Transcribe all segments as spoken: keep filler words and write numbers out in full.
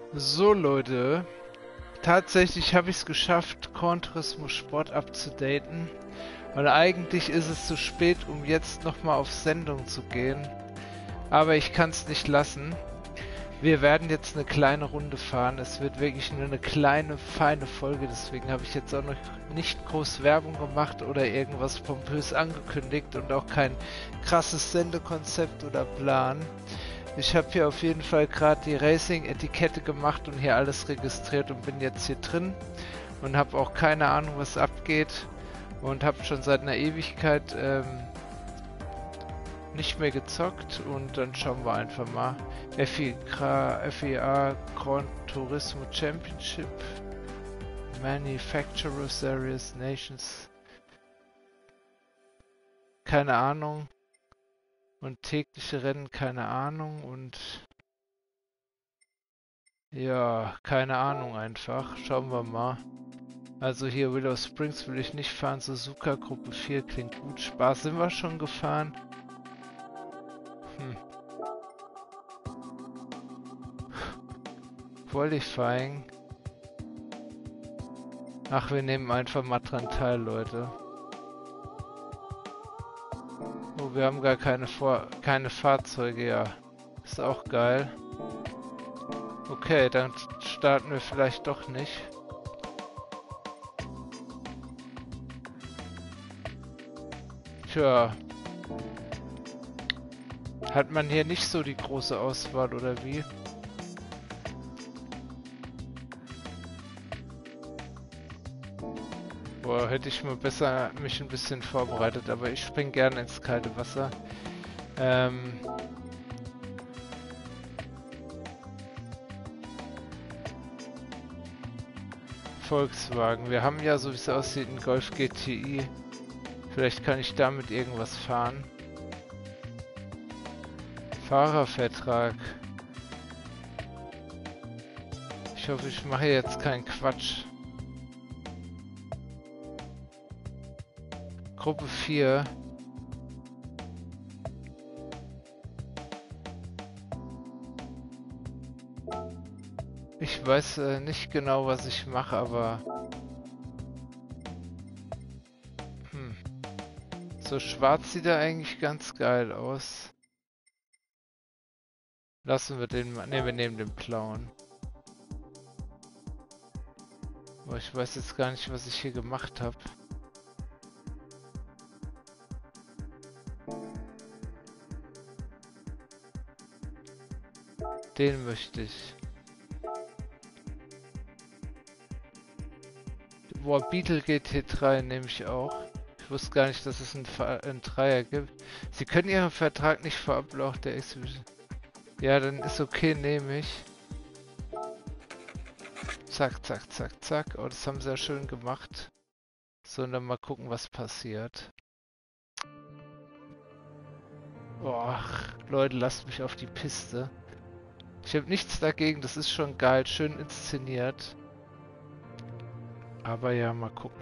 So Leute, tatsächlich habe ich es geschafft, Gran Turismo Sport abzudaten. Und eigentlich ist es zu spät, um jetzt nochmal auf Sendung zu gehen. Aber ich kann es nicht lassen. Wir werden jetzt eine kleine Runde fahren. Es wird wirklich nur eine kleine, feine Folge. Deswegen habe ich jetzt auch noch nicht groß Werbung gemacht oder irgendwas pompös angekündigt und auch kein krasses Sendekonzept oder Plan. Ich habe hier auf jeden Fall gerade die Racing-Etikette gemacht und hier alles registriert und bin jetzt hier drin und habe auch keine Ahnung, was abgeht und habe schon seit einer Ewigkeit ähm, nicht mehr gezockt und dann schauen wir einfach mal. F I A Gran Turismo Championship, Manufacturer Series, Nations, keine Ahnung. Und tägliche Rennen, keine Ahnung. Und ja, keine Ahnung einfach. Schauen wir mal. Also hier Willow Springs will ich nicht fahren. Suzuka Gruppe vier klingt gut. Spaß sind wir schon gefahren. Hm. Qualifying. Ach, wir nehmen einfach mal dran teil, Leute. Oh, wir haben gar keine, Vor keine Fahrzeuge, ja. Ist auch geil. Okay, dann starten wir vielleicht doch nicht. Tja. Hat man hier nicht so die große Auswahl, oder wie? Boah, hätte ich mal besser mich ein bisschen vorbereitet, aber ich spring gerne ins kalte Wasser. Ähm... Volkswagen. Wir haben ja, so wie es aussieht, einen Golf G T I. Vielleicht kann ich damit irgendwas fahren. Fahrervertrag. Ich hoffe, ich mache jetzt keinen Quatsch. Gruppe vier. Ich weiß äh, nicht genau, was ich mache, aber... Hm. So schwarz sieht er eigentlich ganz geil aus. Lassen wir den mal... Ne, wir nehmen den blauen. Aber ich weiß jetzt gar nicht, was ich hier gemacht habe. Den möchte ich. Boah, Beetle G T drei nehme ich auch. Ich wusste gar nicht, dass es einen, einen Dreier gibt. Sie können Ihren Vertrag nicht vor Ablauf der Exhibition. Ja, dann ist okay, nehme ich. Zack, zack, zack, zack. Oh, das haben sie ja schön gemacht. So, und dann mal gucken, was passiert. Boah, Leute, lasst mich auf die Piste. Ich habe nichts dagegen, das ist schon geil, schön inszeniert. Aber ja, mal gucken.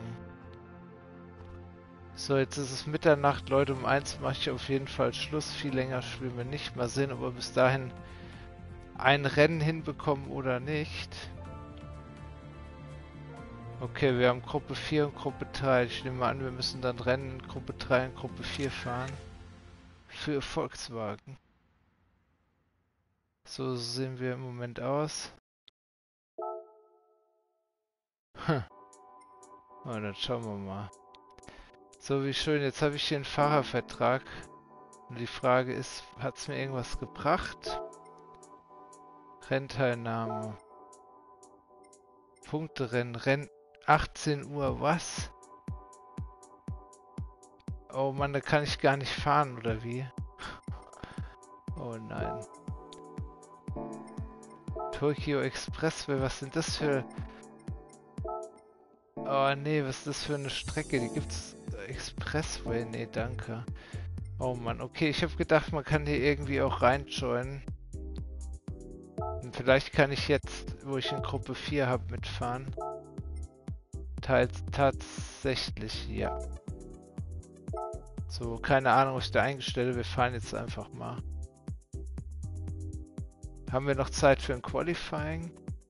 So, jetzt ist es Mitternacht, Leute, um eins mache ich auf jeden Fall Schluss. Viel länger spielen wir nicht. Mal sehen, ob wir bis dahin ein Rennen hinbekommen oder nicht. Okay, wir haben Gruppe vier und Gruppe drei. Ich nehme an, wir müssen dann Rennen in Gruppe drei und Gruppe vier fahren. Für Volkswagen. So sehen wir im Moment aus. Hm. Oh, dann schauen wir mal. So, wie schön. Jetzt habe ich hier einen Fahrervertrag. Und die Frage ist, hat es mir irgendwas gebracht? Rennteilnahme. Punkterennen. Renn... achtzehn Uhr, was? Oh Mann, da kann ich gar nicht fahren, oder wie? Oh nein. Tokyo Expressway, was sind das für... Oh nee, was ist das für eine Strecke? Die gibt's... Expressway? Nee, danke. Oh Mann, okay, ich habe gedacht, man kann hier irgendwie auch reinjoinen. Und vielleicht kann ich jetzt, wo ich in Gruppe vier habe, mitfahren. Teils tatsächlich, ja. So, keine Ahnung, was ich da eingestellt habe. Wir fahren jetzt einfach mal. Haben wir noch Zeit für ein Qualifying?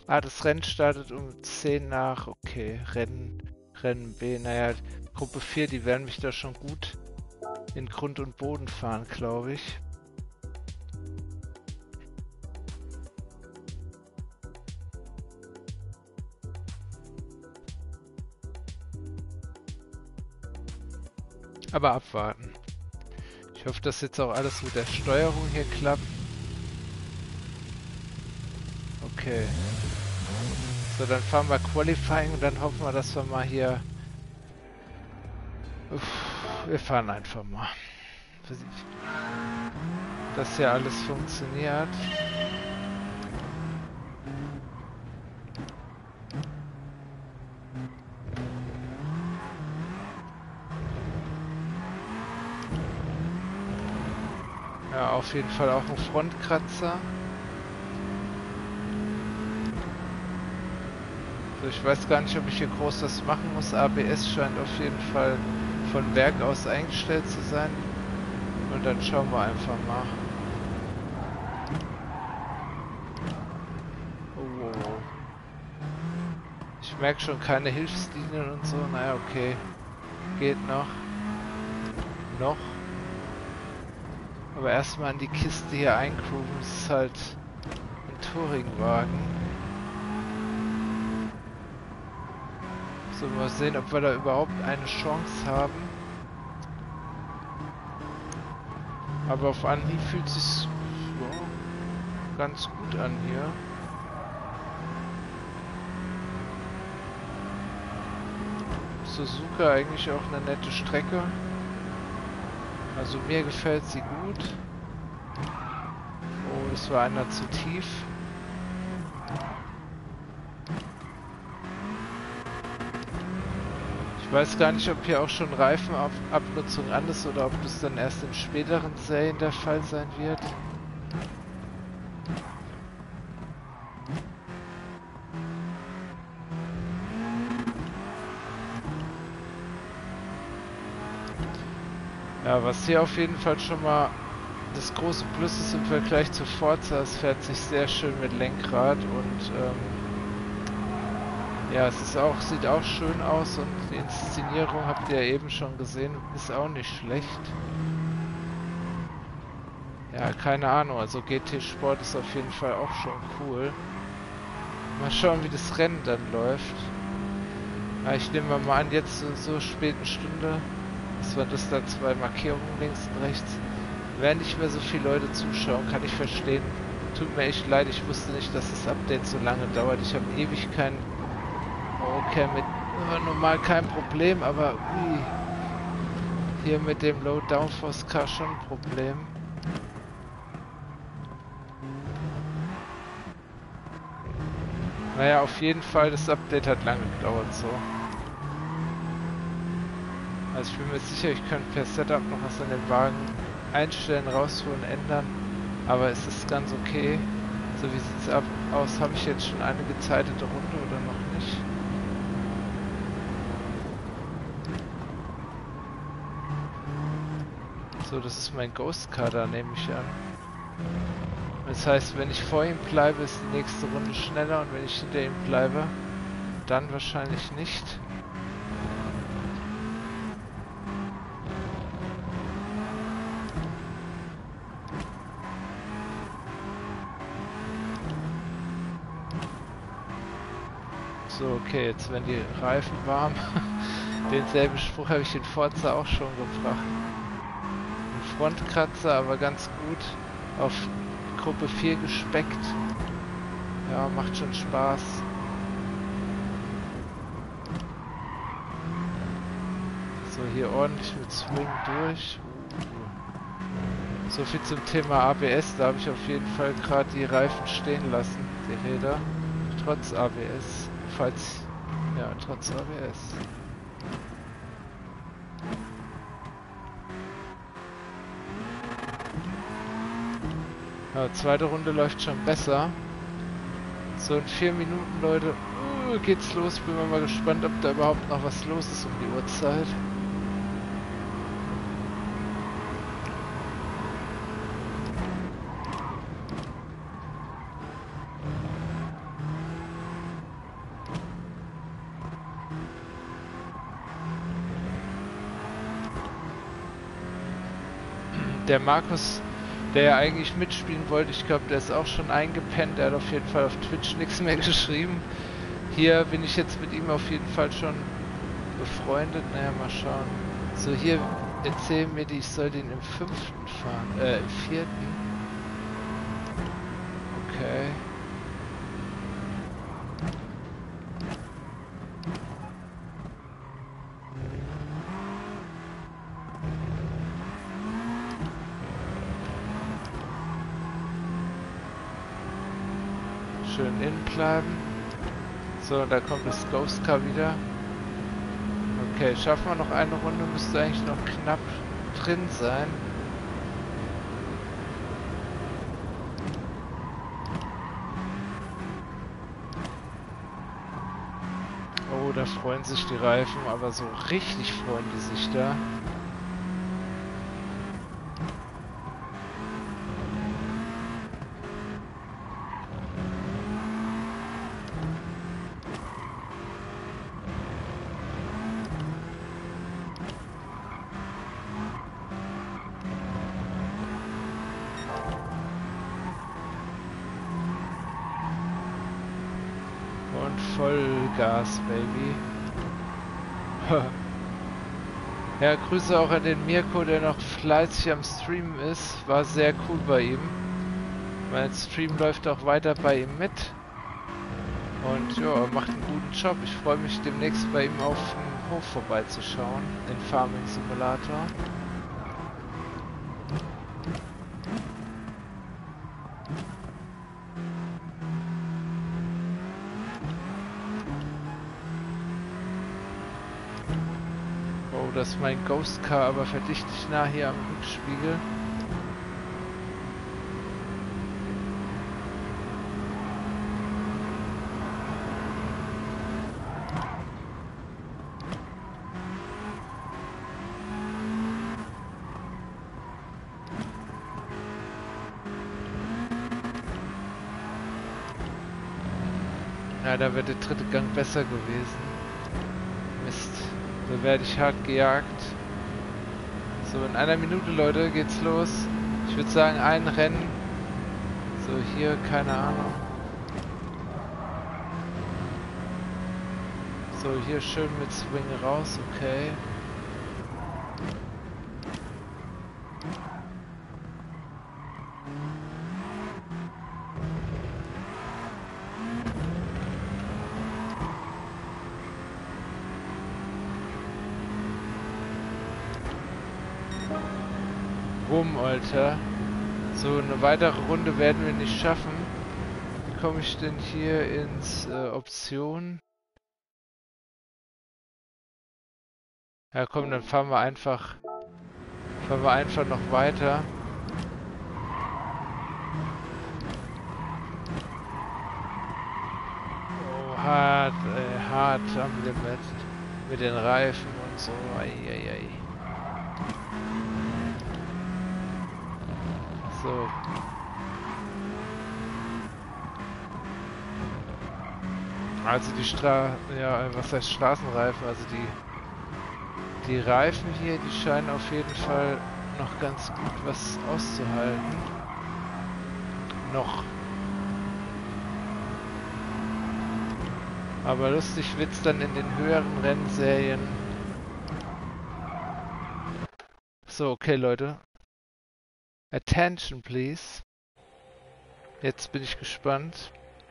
Ah, das Rennen startet um zehn nach. Okay, Rennen, Rennen B. Naja, Gruppe vier, die werden mich da schon gut in Grund und Boden fahren, glaube ich. Aber abwarten. Ich hoffe, dass jetzt auch alles mit der Steuerung hier klappt. Okay. So, dann fahren wir Qualifying und dann hoffen wir, dass wir mal hier... Uff, wir fahren einfach mal. Dass hier alles funktioniert. Ja, auf jeden Fall auch ein Frontkratzer. So, ich weiß gar nicht, ob ich hier groß was machen muss. A B S scheint auf jeden Fall von Werk aus eingestellt zu sein. Und dann schauen wir einfach mal. Oh. Ich merke schon keine Hilfslinien und so. Naja, okay. Geht noch. Noch. Aber erstmal an die Kiste hier eingrooven. Es ist halt ein Touringwagen. So, mal sehen, ob wir da überhaupt eine Chance haben. Aber auf Anhieb fühlt es sich so ganz gut an hier. Suzuka eigentlich auch eine nette Strecke. Also mir gefällt sie gut. Oh, das war einer zu tief. Ich weiß gar nicht, ob hier auch schon Reifenabnutzung an ist oder ob das dann erst in späteren Serien der Fall sein wird. Ja, was hier auf jeden Fall schon mal das große Plus ist im Vergleich zu Forza, es fährt sich sehr schön mit Lenkrad und ähm, ja, es ist auch, sieht auch schön aus und die Inszenierung habt ihr ja eben schon gesehen, ist auch nicht schlecht. Ja, keine Ahnung, also G T Sport ist auf jeden Fall auch schon cool. Mal schauen, wie das Rennen dann läuft. Ja, ich nehme mal an, jetzt so, so späten Stunde, dass wir das da zwei Markierungen links und rechts, werden nicht mehr so viele Leute zuschauen, kann ich verstehen. Tut mir echt leid, ich wusste nicht, dass das Update so lange dauert. Ich habe ewig kein... Okay, mit äh, normal kein Problem, aber ui, hier mit dem Low Downforce Car schon ein Problem. Naja, auf jeden Fall, das Update hat lange gedauert, so. Also ich bin mir sicher, ich könnte per Setup noch was an den Wagen einstellen, rausholen, ändern, aber es ist ganz okay. So, wie sieht es aus? Habe ich jetzt schon eine gezeitete Runde oder noch nicht? So, das ist mein Ghost Car, da nehme ich an. Das heißt, wenn ich vor ihm bleibe, ist die nächste Runde schneller und wenn ich hinter ihm bleibe, dann wahrscheinlich nicht. So, okay, jetzt werden die Reifen warm. Denselben Spruch habe ich in Forza auch schon gebracht. Ein Frontkratzer, aber ganz gut auf Gruppe vier gespeckt. Ja, macht schon Spaß. So, hier ordentlich mit Swing durch. So viel zum Thema A B S. Da habe ich auf jeden Fall gerade die Reifen stehen lassen, die Räder. Trotz A B S. Falls... Ja, trotz A B S. Ja, zweite Runde läuft schon besser. So, in vier Minuten, Leute, uh, geht's los. Bin mal gespannt, ob da überhaupt noch was los ist um die Uhrzeit. Der Markus, der ja eigentlich mitspielen wollte, ich glaube, der ist auch schon eingepennt. Der hat auf jeden Fall auf Twitch nichts mehr geschrieben. Hier bin ich jetzt mit ihm auf jeden Fall schon befreundet. Naja, mal schauen. So, hier erzählen mir die, ich soll den im fünften fahren. Äh, im vierten. Okay. Schön innen bleiben. So, da kommt das Ghost Car wieder. Okay, schaffen wir noch eine Runde, müsste eigentlich noch knapp drin sein. Oh, da freuen sich die Reifen, aber so richtig freuen die sich da. Vollgas, Baby. Ja, Grüße auch an den Mirko, der noch fleißig am Streamen ist. War sehr cool bei ihm. Mein Stream läuft auch weiter bei ihm mit. Und ja, er macht einen guten Job. Ich freue mich demnächst bei ihm auf dem Hof vorbeizuschauen. Den Farming Simulator. Das ist mein Ghost Car, aber verdächtig nah hier am Rückspiegel. Ja, da wäre der dritte Gang besser gewesen. Mist. Da werde ich hart gejagt. So, in einer Minute, Leute, geht's los. Ich würde sagen, ein Rennen. So, hier, keine Ahnung. So, hier schön mit Swing raus, okay. Rum, Alter. So, eine weitere Runde werden wir nicht schaffen. Wie komme ich denn hier ins äh, Option? Ja komm, dann fahren wir einfach fahren wir einfach noch weiter. Oh, hart, ey, hart am Limit. Mit den Reifen und so. Eieiei. So. Also die Stra... ja, was heißt Straßenreifen? Also die... Die Reifen hier, die scheinen auf jeden Fall noch ganz gut was auszuhalten. Noch. Aber lustig wird's dann in den höheren Rennserien. So, okay, Leute. Attention, please. Jetzt bin ich gespannt.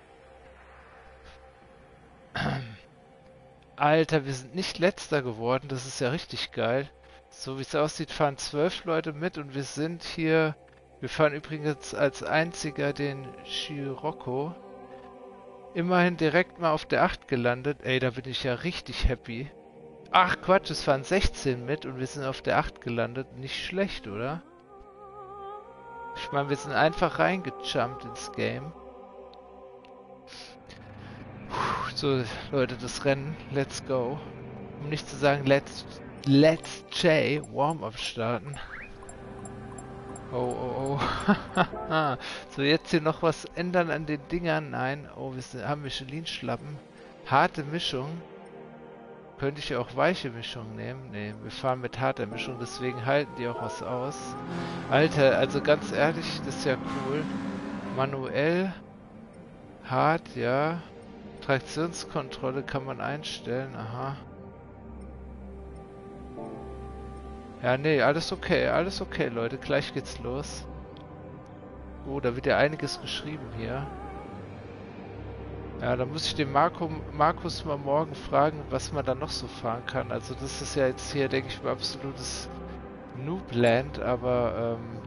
Alter, wir sind nicht letzter geworden. Das ist ja richtig geil. So wie es aussieht, fahren zwölf Leute mit und wir sind hier... Wir fahren übrigens als einziger den Scirocco. Immerhin direkt mal auf der acht gelandet. Ey, da bin ich ja richtig happy. Ach Quatsch, es fahren sechzehn mit und wir sind auf der acht gelandet. Nicht schlecht, oder? Ich meine, wir sind einfach reingejumpt ins Game. Puh, so, Leute, das Rennen. Let's go. Um nicht zu sagen, let's, let's J Warm-up starten. Oh, oh, oh. So, jetzt hier noch was ändern an den Dingern. Nein. Oh, wir sind, haben Michelin-Schlappen. Harte Mischung. Könnte ich auch weiche Mischung nehmen? Ne, wir fahren mit harter Mischung, deswegen halten die auch was aus. Alter, also ganz ehrlich, das ist ja cool. Manuell, hart, ja. Traktionskontrolle kann man einstellen, aha. Ja, nee, alles okay, alles okay, Leute, gleich geht's los. Oh, da wird ja einiges geschrieben hier. Ja, da muss ich den Marco, Markus mal morgen fragen, was man da noch so fahren kann. Also das ist ja jetzt hier, denke ich mal, absolutes Noobland, aber ähm,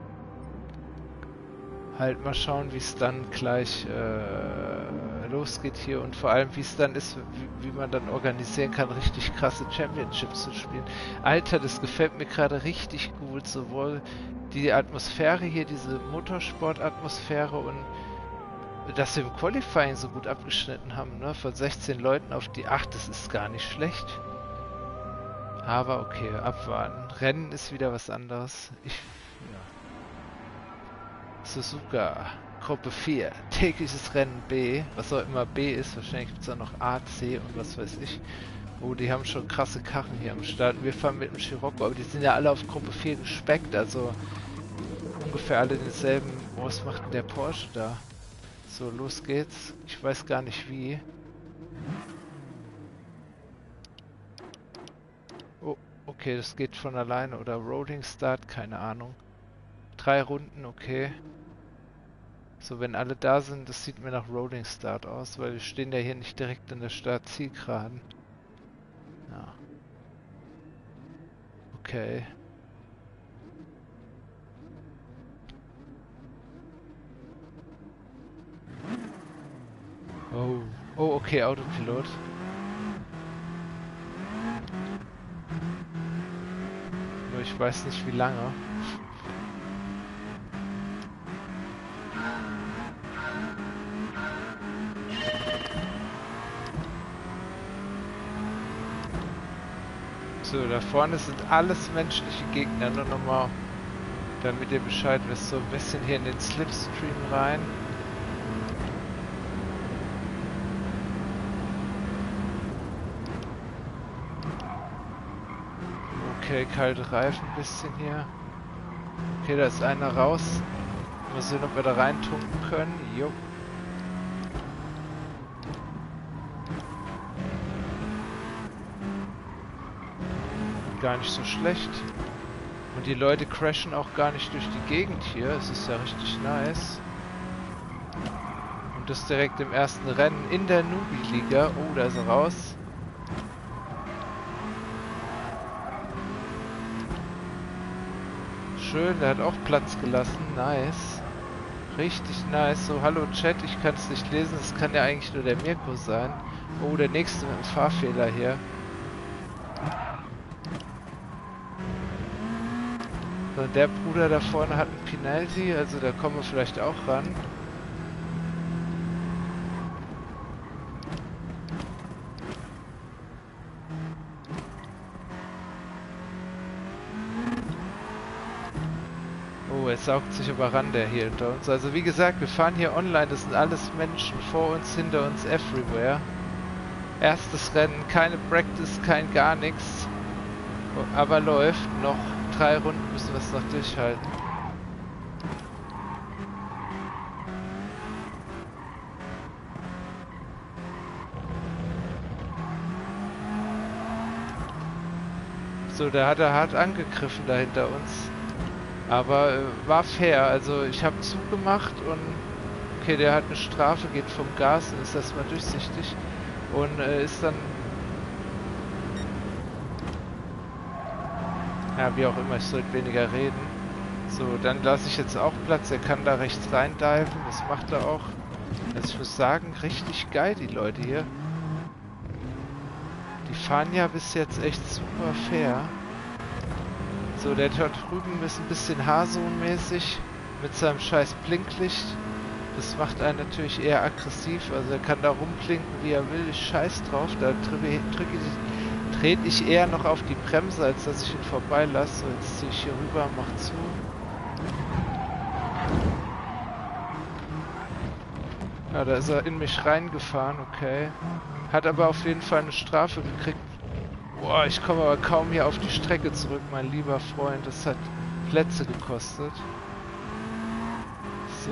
halt mal schauen, wie es dann gleich äh, losgeht hier und vor allem, wie es dann ist, wie, wie man dann organisieren kann, richtig krasse Championships zu spielen. Alter, das gefällt mir gerade richtig gut, sowohl die Atmosphäre hier, diese Motorsport-Atmosphäre und dass wir im Qualifying so gut abgeschnitten haben, ne? Von sechzehn Leuten auf die acht, das ist gar nicht schlecht. Aber okay, abwarten. Rennen ist wieder was anderes. Ich, ja. Suzuka, Gruppe vier, tägliches Rennen B, was auch immer B ist, wahrscheinlich gibt es auch noch A, C und was weiß ich. Oh, die haben schon krasse Karren hier am Start. Wir fahren mit dem Scirocco, aber die sind ja alle auf Gruppe vier gespeckt, also ungefähr alle denselben. Oh, was macht denn der Porsche da? So, los geht's. Ich weiß gar nicht wie. Oh, okay, das geht von alleine. Oder Rolling Start, keine Ahnung. Drei Runden, okay. So, wenn alle da sind, das sieht mir nach Rolling Start aus, weil wir stehen ja hier nicht direkt in der Start-Zielgeraden. Ja. Okay. Oh, oh, okay, Autopilot. Nur ich weiß nicht wie lange. So, da vorne sind alles menschliche Gegner. Nur nochmal, damit ihr Bescheid wisst, so ein bisschen hier in den Slipstream rein. Okay, kalte Reifen ein bisschen hier. Okay, da ist einer raus. Mal sehen, ob wir da reintunken können. Jo. Gar nicht so schlecht. Und die Leute crashen auch gar nicht durch die Gegend hier. Es ist ja richtig nice. Und das direkt im ersten Rennen in der Newbie-Liga. Oh, da ist er raus. Schön, der hat auch Platz gelassen. Nice. Richtig nice. So, hallo Chat, ich kann es nicht lesen. Das kann ja eigentlich nur der Mirko sein. Oh, der nächste mit dem Fahrfehler hier. So, der Bruder da vorne hat einen Penalty, also da kommen wir vielleicht auch ran. Oh, es saugt sich aber ran, der hier hinter uns. Also wie gesagt, wir fahren hier online, das sind alles Menschen, vor uns, hinter uns, everywhere. Erstes Rennen, keine Practice, kein gar nichts. Aber läuft noch. Drei Runden müssen wir es noch durchhalten. So, der hat er hart angegriffen da hinter uns. Aber äh, war fair, also ich habe zugemacht und okay, der hat eine Strafe, geht vom Gas und ist erstmal durchsichtig und äh, ist dann, ja wie auch immer, ich sollte weniger reden. So, dann lasse ich jetzt auch Platz, er kann da rechts rein diven, das macht er auch. Also ich muss sagen, richtig geil die Leute hier. Die fahren ja bis jetzt echt super fair. So, der dort drüben ist ein bisschen Haarsohn-mäßig mit seinem scheiß Blinklicht. Das macht einen natürlich eher aggressiv, also er kann da rumblinken wie er will, ich scheiß drauf. Da trete ich eher noch auf die Bremse, als dass ich ihn vorbeilasse. So, jetzt ziehe ich hier rüber, mach zu. Ja, da ist er in mich reingefahren, okay. Hat aber auf jeden Fall eine Strafe gekriegt. Boah, ich komme aber kaum hier auf die Strecke zurück, mein lieber Freund. Das hat Plätze gekostet. So.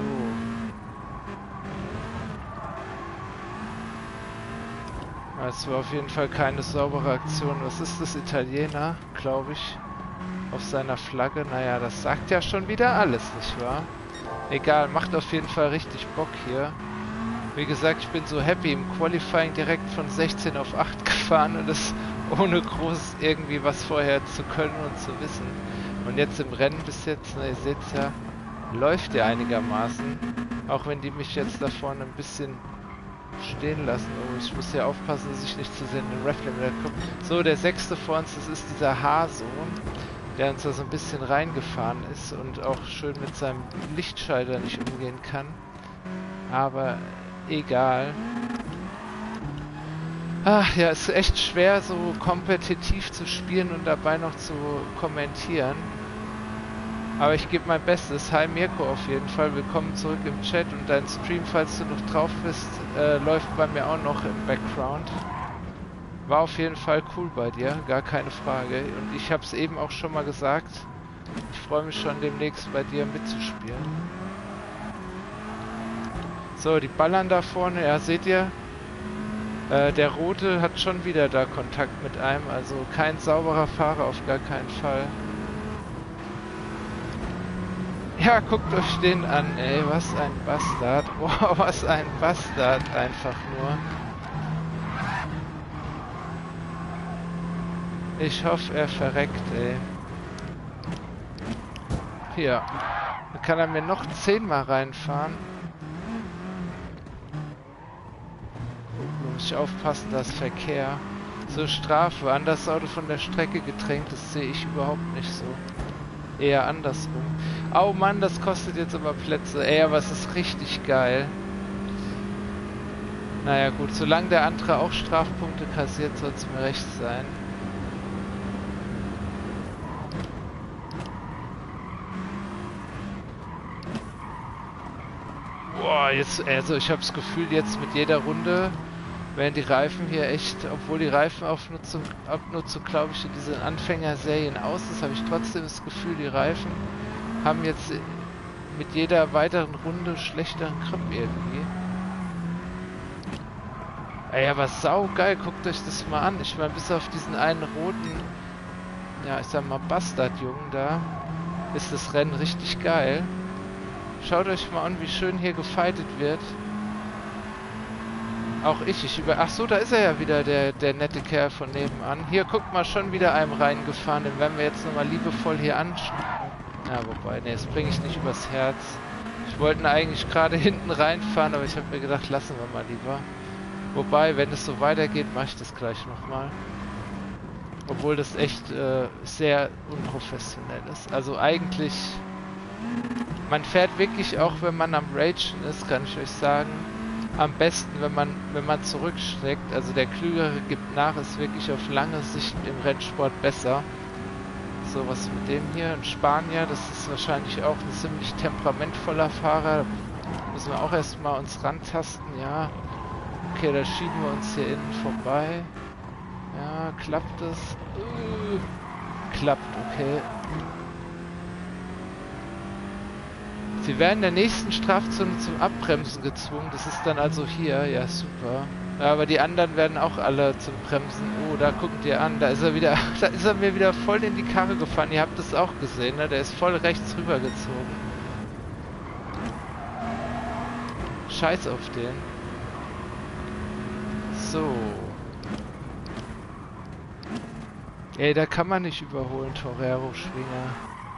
Es war auf jeden Fall keine saubere Aktion. Was ist das? Italiener, glaube ich, auf seiner Flagge. Naja, das sagt ja schon wieder alles, nicht wahr? Egal, macht auf jeden Fall richtig Bock hier. Wie gesagt, ich bin so happy, im Qualifying direkt von sechzehn auf acht gefahren und das ohne groß irgendwie was vorher zu können und zu wissen. Und jetzt im Rennen bis jetzt, na, ihr seht ja, läuft ja einigermaßen. Auch wenn die mich jetzt da vorne ein bisschen stehen lassen. Oh, ich muss ja aufpassen, dass ich nicht zu sehr in den Ref-Limiter komme. So, der sechste vor uns, das ist dieser Haso, der uns da so ein bisschen reingefahren ist und auch schön mit seinem Lichtschalter nicht umgehen kann. Aber egal. Ach ja, es ist echt schwer, so kompetitiv zu spielen und dabei noch zu kommentieren. Aber ich gebe mein Bestes. Hi Mirko auf jeden Fall. Willkommen zurück im Chat und dein Stream, falls du noch drauf bist, äh, läuft bei mir auch noch im Background. War auf jeden Fall cool bei dir, gar keine Frage. Und ich habe es eben auch schon mal gesagt. Ich freue mich schon demnächst bei dir mitzuspielen. So, die ballern da vorne. Ja, seht ihr? Äh, der Rote hat schon wieder da Kontakt mit einem. Also kein sauberer Fahrer auf gar keinen Fall. Ja, guckt euch den an, ey, was ein Bastard. Boah, was ein Bastard, einfach nur. Ich hoffe, er verreckt, ey. Hier. Dann kann er mir noch zehnmal reinfahren. Muss ich aufpassen, dass Verkehr. So, Strafe. An das Auto von der Strecke gedrängt, das sehe ich überhaupt nicht so. Eher andersrum. Oh Mann, das kostet jetzt aber Plätze. Ey, aber es ist richtig geil. Naja gut, solange der andere auch Strafpunkte kassiert, soll es mir recht sein. Boah, jetzt, also ich habe das Gefühl, jetzt mit jeder Runde werden die Reifen hier echt, obwohl die Reifenabnutzung, Abnutzung, glaube ich, in diesen Anfängerserien aus ist, habe ich trotzdem das Gefühl, die Reifen haben jetzt mit jeder weiteren Runde schlechteren Grip irgendwie. Ey, aber saugeil, guckt euch das mal an. Ich meine, bis auf diesen einen roten, ja, ich sag mal, Bastardjungen da, ist das Rennen richtig geil. Schaut euch mal an, wie schön hier gefightet wird. Auch ich, ich über... Ach so, da ist er ja wieder, der, der nette Kerl von nebenan. Hier, guckt mal, schon wieder einem reingefahren. Den werden wir jetzt nochmal liebevoll hier anschauen. Ja, wobei, ne, das bringe ich nicht übers Herz. Ich wollte eigentlich gerade hinten reinfahren, aber ich habe mir gedacht, lassen wir mal lieber. Wobei, wenn es so weitergeht, mache ich das gleich nochmal. Obwohl das echt äh, sehr unprofessionell ist. Also eigentlich... Man fährt wirklich auch, wenn man am Ragen ist, kann ich euch sagen, am besten, wenn man wenn man zurückstreckt. Also der Klügere gibt nach, ist wirklich auf lange Sicht im Rennsport besser. So, was mit dem hier? Ein Spanier, das ist wahrscheinlich auch ein ziemlich temperamentvoller Fahrer. Da müssen wir auch erstmal uns rantasten, ja. Okay, da schieben wir uns hier innen vorbei. Ja, klappt das? Uh, klappt, okay. Sie werden in der nächsten Strafzone zum Abbremsen gezwungen. Das ist dann also hier. Ja, super. Ja, aber die anderen werden auch alle zum Bremsen. Oh, da guckt ihr an. Da ist er wieder. Da ist er mir wieder voll in die Karre gefahren. Ihr habt es auch gesehen, ne? Der ist voll rechts rüber gezogen. Scheiß auf den. So. Ey, da kann man nicht überholen, Torero-Schwinger.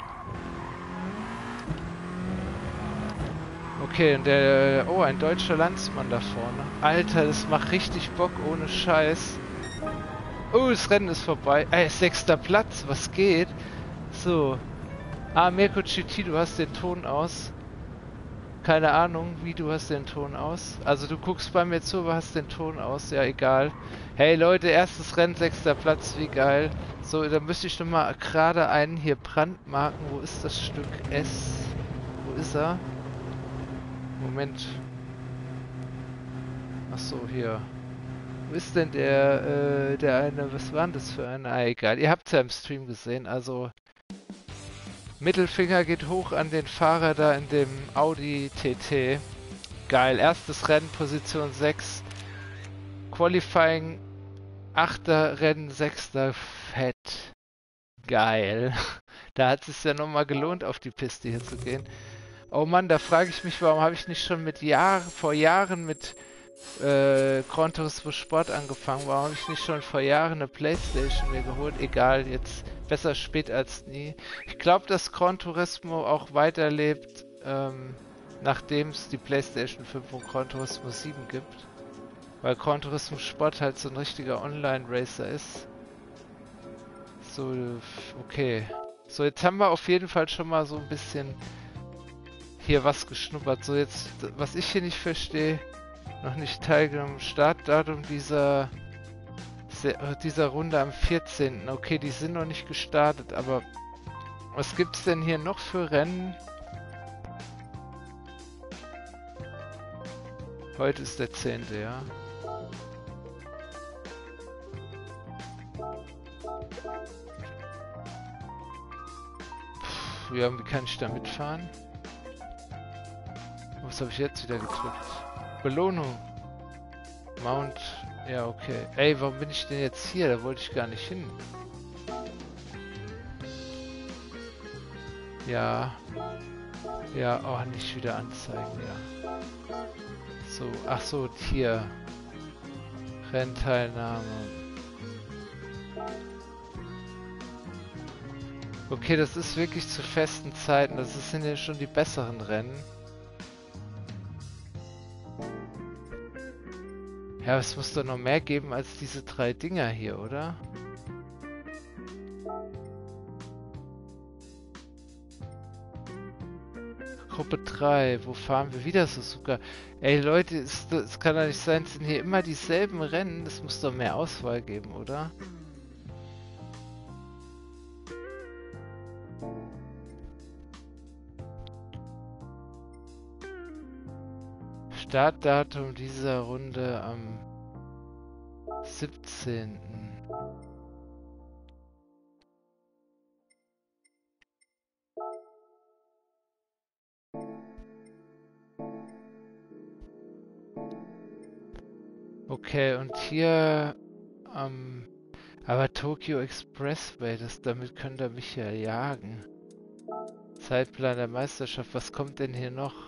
Okay, und der... Oh, ein deutscher Landsmann da vorne. Alter, das macht richtig Bock, ohne Scheiß. Oh, das Rennen ist vorbei. Ey, sechster Platz, was geht? So. Ah, Mirko G T, du hast den Ton aus. Keine Ahnung, wie du hast den Ton aus. Also du guckst bei mir zu, aber hast den Ton aus. Ja, egal. Hey Leute, erstes Rennen, sechster Platz, wie geil. So, da müsste ich nochmal gerade einen hier brandmarken. Wo ist das Stück S? Wo ist er? Moment. Ach so, hier. Wo ist denn der, äh, der eine, was war denn das für ein? Ah, egal. Ihr habt es ja im Stream gesehen, also Mittelfinger geht hoch an den Fahrer da in dem Audi T T. Geil, erstes Rennen, Position sechs. Qualifying, achter Rennen, sechster Fett. Geil. Da hat es sich ja nochmal gelohnt, auf die Piste hier zu gehen. Oh Mann, da frage ich mich, warum habe ich nicht schon mit Jahren, vor Jahren mit äh, Gran Turismo Sport angefangen? Warum habe ich nicht schon vor Jahren eine Playstation mir geholt? Egal, jetzt besser spät als nie. Ich glaube, dass Gran Turismo auch weiterlebt, ähm, nachdem es die Playstation fünf und Gran Turismo sieben gibt. Weil Gran Turismo Sport halt so ein richtiger Online-Racer ist. So, okay. So, jetzt haben wir auf jeden Fall schon mal so ein bisschen hier was geschnuppert. So, jetzt, was ich hier nicht verstehe, noch nicht teilgenommen. Startdatum dieser, dieser Runde am vierzehnten Okay, die sind noch nicht gestartet, aber was gibt's denn hier noch für Rennen? Heute ist der zehnte ja. Puh, ja, wie kann ich da mitfahren? Was habe ich jetzt wieder gedrückt? Belohnung. Mount. Ja, okay. Ey, warum bin ich denn jetzt hier? Da wollte ich gar nicht hin. Ja. Ja, auch oh, nicht wieder anzeigen, ja. So, ach so, hier. Rennteilnahme. Okay, das ist wirklich zu festen Zeiten. Das sind ja schon die besseren Rennen. Ja, es muss doch noch mehr geben als diese drei Dinger hier, oder? Gruppe drei, wo fahren wir wieder Suzuka? Ey Leute, es, es kann doch nicht sein, es sind hier immer dieselben Rennen. Es muss doch mehr Auswahl geben, oder? Startdatum dieser Runde am siebzehnten Okay, und hier am... Ähm, aber Tokyo Expressway, das, damit könnt ihr mich ja jagen. Zeitplan der Meisterschaft, was kommt denn hier noch?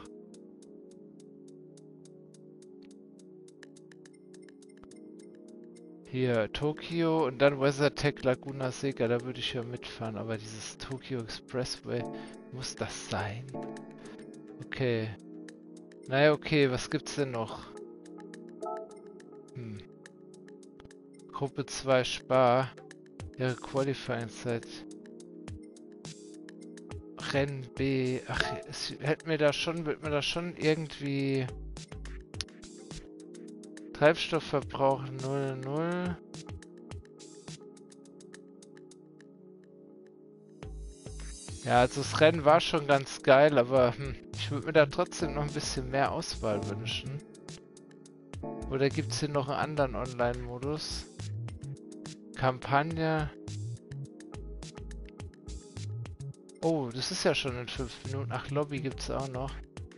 Hier, Tokio und dann WeatherTech Laguna Seca, da würde ich ja mitfahren, aber dieses Tokyo Expressway, muss das sein? Okay. Naja, okay, was gibt's denn noch? Hm. Gruppe zwei Spa. Ihre Qualifying-Zeit. Rennen B. Ach, es hätte mir da schon, wird mir da schon irgendwie... Treibstoffverbrauch null null. Ja, also das Rennen war schon ganz geil, aber hm, ich würde mir da trotzdem noch ein bisschen mehr Auswahl wünschen. Oder gibt es hier noch einen anderen Online-Modus? Kampagne. Oh, das ist ja schon in fünf Minuten. Ach, Lobby gibt es auch noch.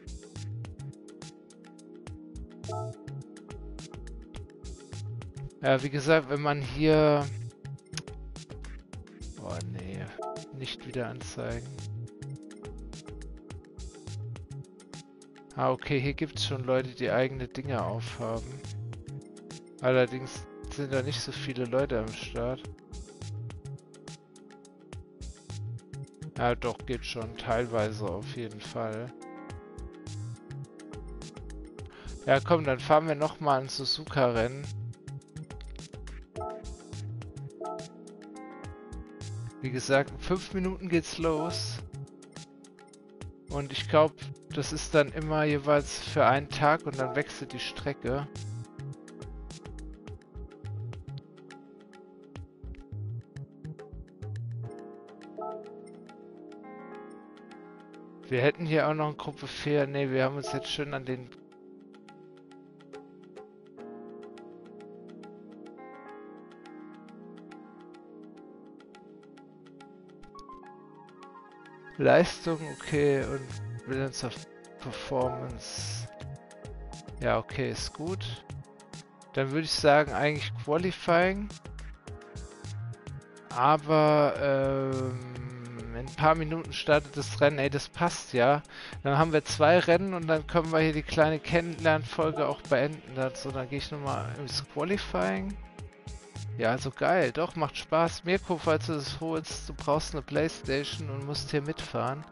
Ja, wie gesagt, wenn man hier... Oh, nee. Nicht wieder anzeigen. Ah, okay, hier gibt es schon Leute, die eigene Dinge aufhaben. Allerdings sind da nicht so viele Leute am Start. Ja, doch, geht schon. Teilweise auf jeden Fall. Ja, komm, dann fahren wir nochmal ein Suzuka-Rennen. Wie gesagt, in fünf Minuten geht's los. Und ich glaube, das ist dann immer jeweils für einen Tag und dann wechselt die Strecke. Wir hätten hier auch noch eine Gruppe vier. Ne, wir haben uns jetzt schön an den... Leistung, okay, und Balance of Performance. Ja, okay, ist gut. Dann würde ich sagen, eigentlich Qualifying. Aber ähm, in ein paar Minuten startet das Rennen. Ey, das passt ja. Dann haben wir zwei Rennen und dann können wir hier die kleine Kennenlernfolge auch beenden. Also, dann gehe ich nochmal ins Qualifying. Ja, also geil. Doch, macht Spaß. Mirko, falls du das holst, du brauchst eine Playstation und musst hier mitfahren.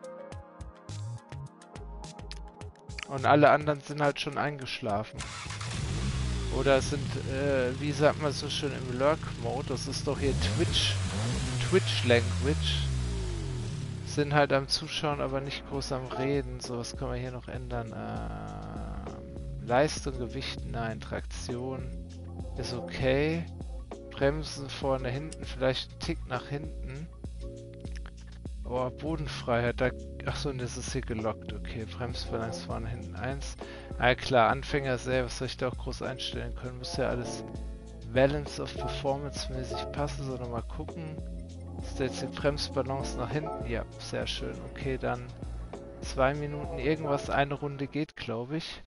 Und alle anderen sind halt schon eingeschlafen. Oder sind, äh, wie sagt man so schön, im Lurk-Mode. Das ist doch hier Twitch. Twitch-Language. Sind halt am Zuschauen, aber nicht groß am Reden. So, was können wir hier noch ändern? Ähm, Leistung, Gewicht, nein. Traktion ist okay. Bremsen vorne, hinten, vielleicht ein Tick nach hinten. Oh, Bodenfreiheit, da... Achso, und das ist hier gelockt. Okay, Bremsbalance vorne, hinten eins. Ah klar, Anfänger selber, was soll ich da auch groß einstellen können? Muss ja alles Balance of Performance mäßig passen. So, nochmal gucken. Ist da jetzt die Bremsbalance nach hinten? Ja, sehr schön. Okay, dann zwei Minuten irgendwas, eine Runde geht, glaube ich.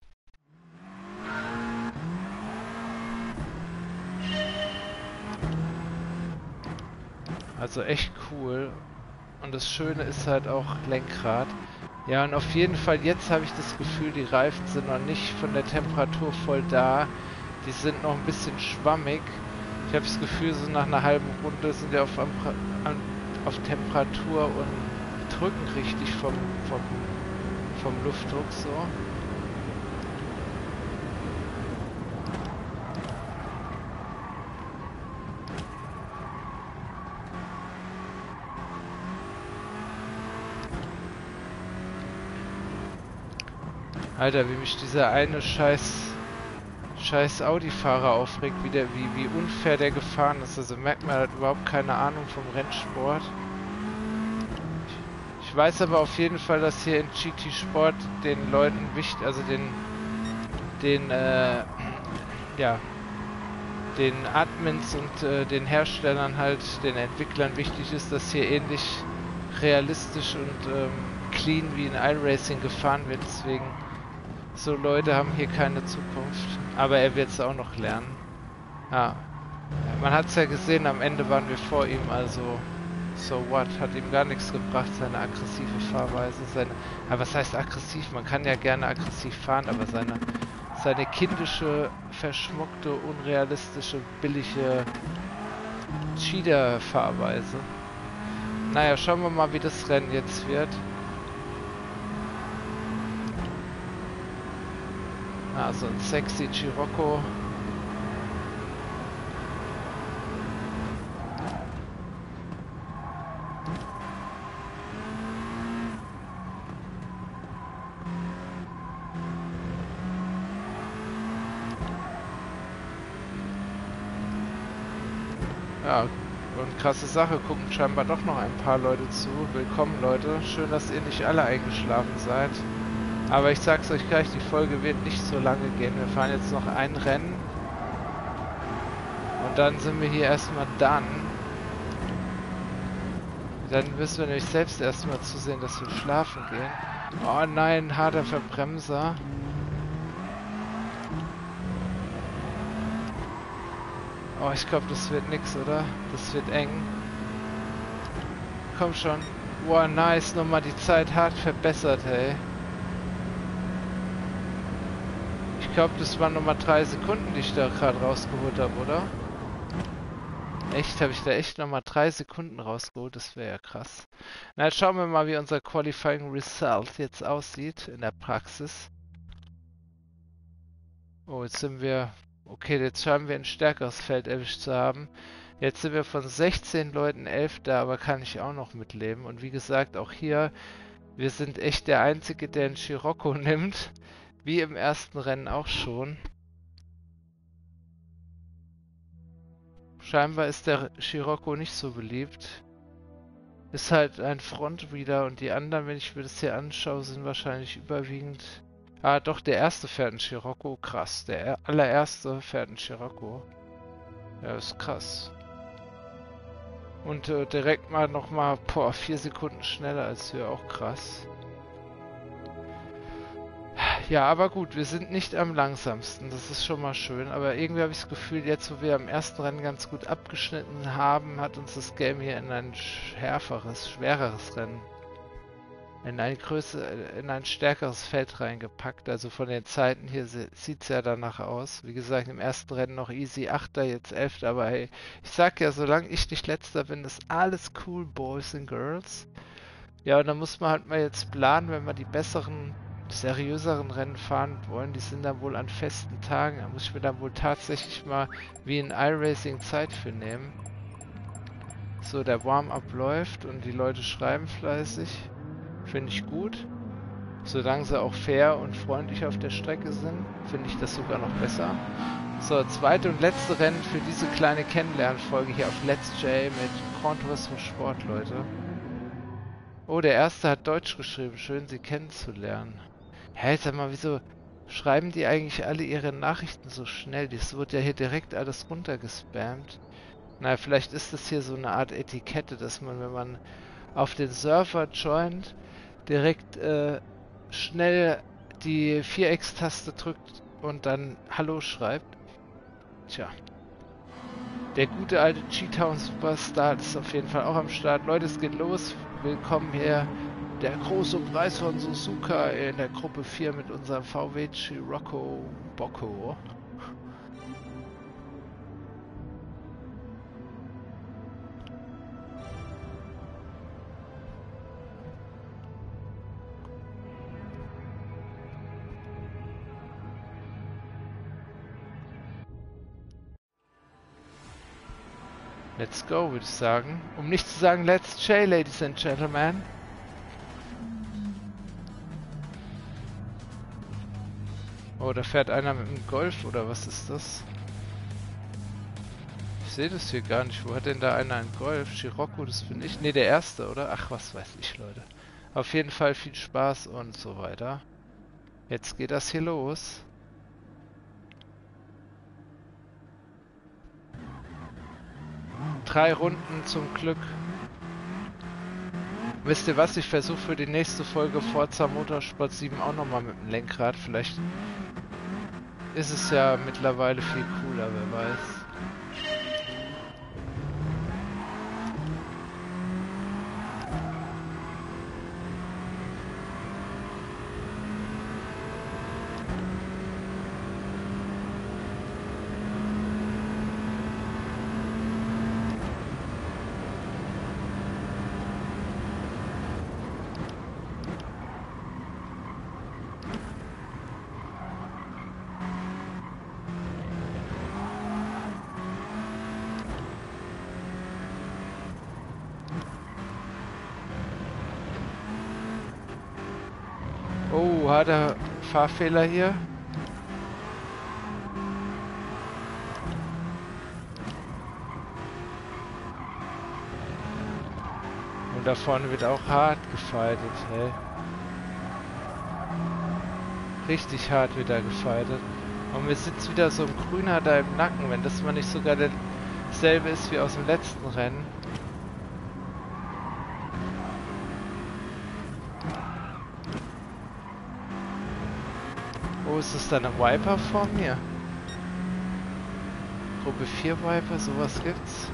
Also echt cool. Und das Schöne ist halt auch Lenkrad. Ja, und auf jeden Fall, jetzt habe ich das Gefühl, die Reifen sind noch nicht von der Temperatur voll da. Die sind noch ein bisschen schwammig. Ich habe das Gefühl, so nach einer halben Runde sind die auf, auf Temperatur und drücken richtig vom, vom, vom Luftdruck so. Alter, wie mich dieser eine scheiß scheiß Audi-Fahrer aufregt, wie, der, wie, wie unfair der gefahren ist. Also merkt man, er hat überhaupt keine Ahnung vom Rennsport. Ich, ich weiß aber auf jeden Fall, dass hier in G T Sport den Leuten wichtig, also den den äh, ja den Admins und äh, den Herstellern halt, den Entwicklern wichtig ist, dass hier ähnlich realistisch und ähm, clean wie in iRacing gefahren wird. Deswegen so Leute haben hier keine Zukunft. Aber er wird es auch noch lernen. Ja. Man hat es ja gesehen, am Ende waren wir vor ihm, also so what, hat ihm gar nichts gebracht, seine aggressive Fahrweise, seine, aber was heißt aggressiv? Man kann ja gerne aggressiv fahren, aber seine, seine kindische, verschmuckte, unrealistische, billige Cheater-Fahrweise. Naja, schauen wir mal, wie das Rennen jetzt wird. Also ein sexy Scirocco. Ja, und krasse Sache, gucken scheinbar doch noch ein paar Leute zu. Willkommen Leute, schön, dass ihr nicht alle eingeschlafen seid. Aber ich sag's euch gleich, die Folge wird nicht so lange gehen. Wir fahren jetzt noch ein Rennen. Und dann sind wir hier erstmal done. Dann müssen wir nämlich selbst erstmal zusehen, dass wir schlafen gehen. Oh nein, harter Verbremser. Oh, ich glaube, das wird nix, oder? Das wird eng. Komm schon. Wow, nice. Nochmal die Zeit hart verbessert, hey. Ich glaube, das waren nochmal drei Sekunden, die ich da gerade rausgeholt habe, oder? Echt? Habe ich da echt nochmal drei Sekunden rausgeholt? Das wäre ja krass. Na, jetzt schauen wir mal, wie unser Qualifying Result jetzt aussieht in der Praxis. Oh, jetzt sind wir... Okay, jetzt scheinen wir ein stärkeres Feld erwischt zu haben. Jetzt sind wir von sechzehn Leuten elf da, aber kann ich auch noch mitleben. Und wie gesagt, auch hier, wir sind echt der Einzige, der einen Scirocco nimmt. Wie im ersten Rennen auch schon. Scheinbar ist der Scirocco nicht so beliebt. Ist halt ein Frontwheeler und die anderen, wenn ich mir das hier anschaue, sind wahrscheinlich überwiegend... Ah, doch, der erste fährt einen Scirocco. Krass, der allererste fährt einen Scirocco. Ja, ist krass. Und äh, direkt mal nochmal, boah, vier Sekunden schneller als wir, auch krass. Ja, aber gut, wir sind nicht am langsamsten, das ist schon mal schön. Aber irgendwie habe ich das Gefühl, jetzt wo wir am ersten Rennen ganz gut abgeschnitten haben, hat uns das Game hier in ein schärferes, schwereres Rennen, in ein größer, in ein stärkeres Feld reingepackt. Also von den Zeiten hier sieht es ja danach aus. Wie gesagt, im ersten Rennen noch easy Achter, jetzt Elfter, aber hey, ich sag ja, solange ich nicht Letzter bin, ist alles cool, Boys and Girls. Ja, und dann muss man halt mal jetzt planen, wenn wir die besseren, seriöseren Rennen fahren wollen, die sind dann wohl an festen Tagen, da muss ich mir dann wohl tatsächlich mal wie in iRacing Zeit für nehmen. So, der Warm-Up läuft und die Leute schreiben fleißig. Finde ich gut. Solange sie auch fair und freundlich auf der Strecke sind, finde ich das sogar noch besser. So, zweite und letzte Rennen für diese kleine Kennenlernfolge hier auf Let's J mit Gran Turismo Sport, Leute. Oh, der erste hat Deutsch geschrieben. Schön, Sie kennenzulernen. Hä, sag mal, wieso schreiben die eigentlich alle ihre Nachrichten so schnell? Das wird ja hier direkt alles runtergespammt. Na, vielleicht ist das hier so eine Art Etikette, dass man, wenn man auf den Server joint, direkt äh, schnell die Viereckstaste drückt und dann Hallo schreibt. Tja. Der gute alte G-Town Superstar ist auf jeden Fall auch am Start. Leute, es geht los. Willkommen hier. Der große Preis von Suzuka in der Gruppe vier mit unserem V W Scirocco Bocco. Let's go, würde ich sagen. Um nicht zu sagen, let's J, Ladies and Gentlemen. Oh, da fährt einer mit dem Golf, oder was ist das? Ich sehe das hier gar nicht. Wo hat denn da einer einen Golf? Scirocco, das bin ich. Ne, der erste, oder? Ach, was weiß ich, Leute. Auf jeden Fall viel Spaß und so weiter. Jetzt geht das hier los. Drei Runden zum Glück. Wisst ihr was? Ich versuche für die nächste Folge Forza Motorsport sieben auch nochmal mit dem Lenkrad. Vielleicht ist es ja mittlerweile viel cooler, wer weiß. Oh, harter Fahrfehler hier. Und da vorne wird auch hart gefightet, hey. Richtig hart wird da gefightet. Und mir sitzt wieder so ein Grüner da im Nacken, wenn das mal nicht sogar derselbe ist wie aus dem letzten Rennen. Oh, ist das dann ein Viper vor mir? Gruppe vier Viper, sowas gibt's.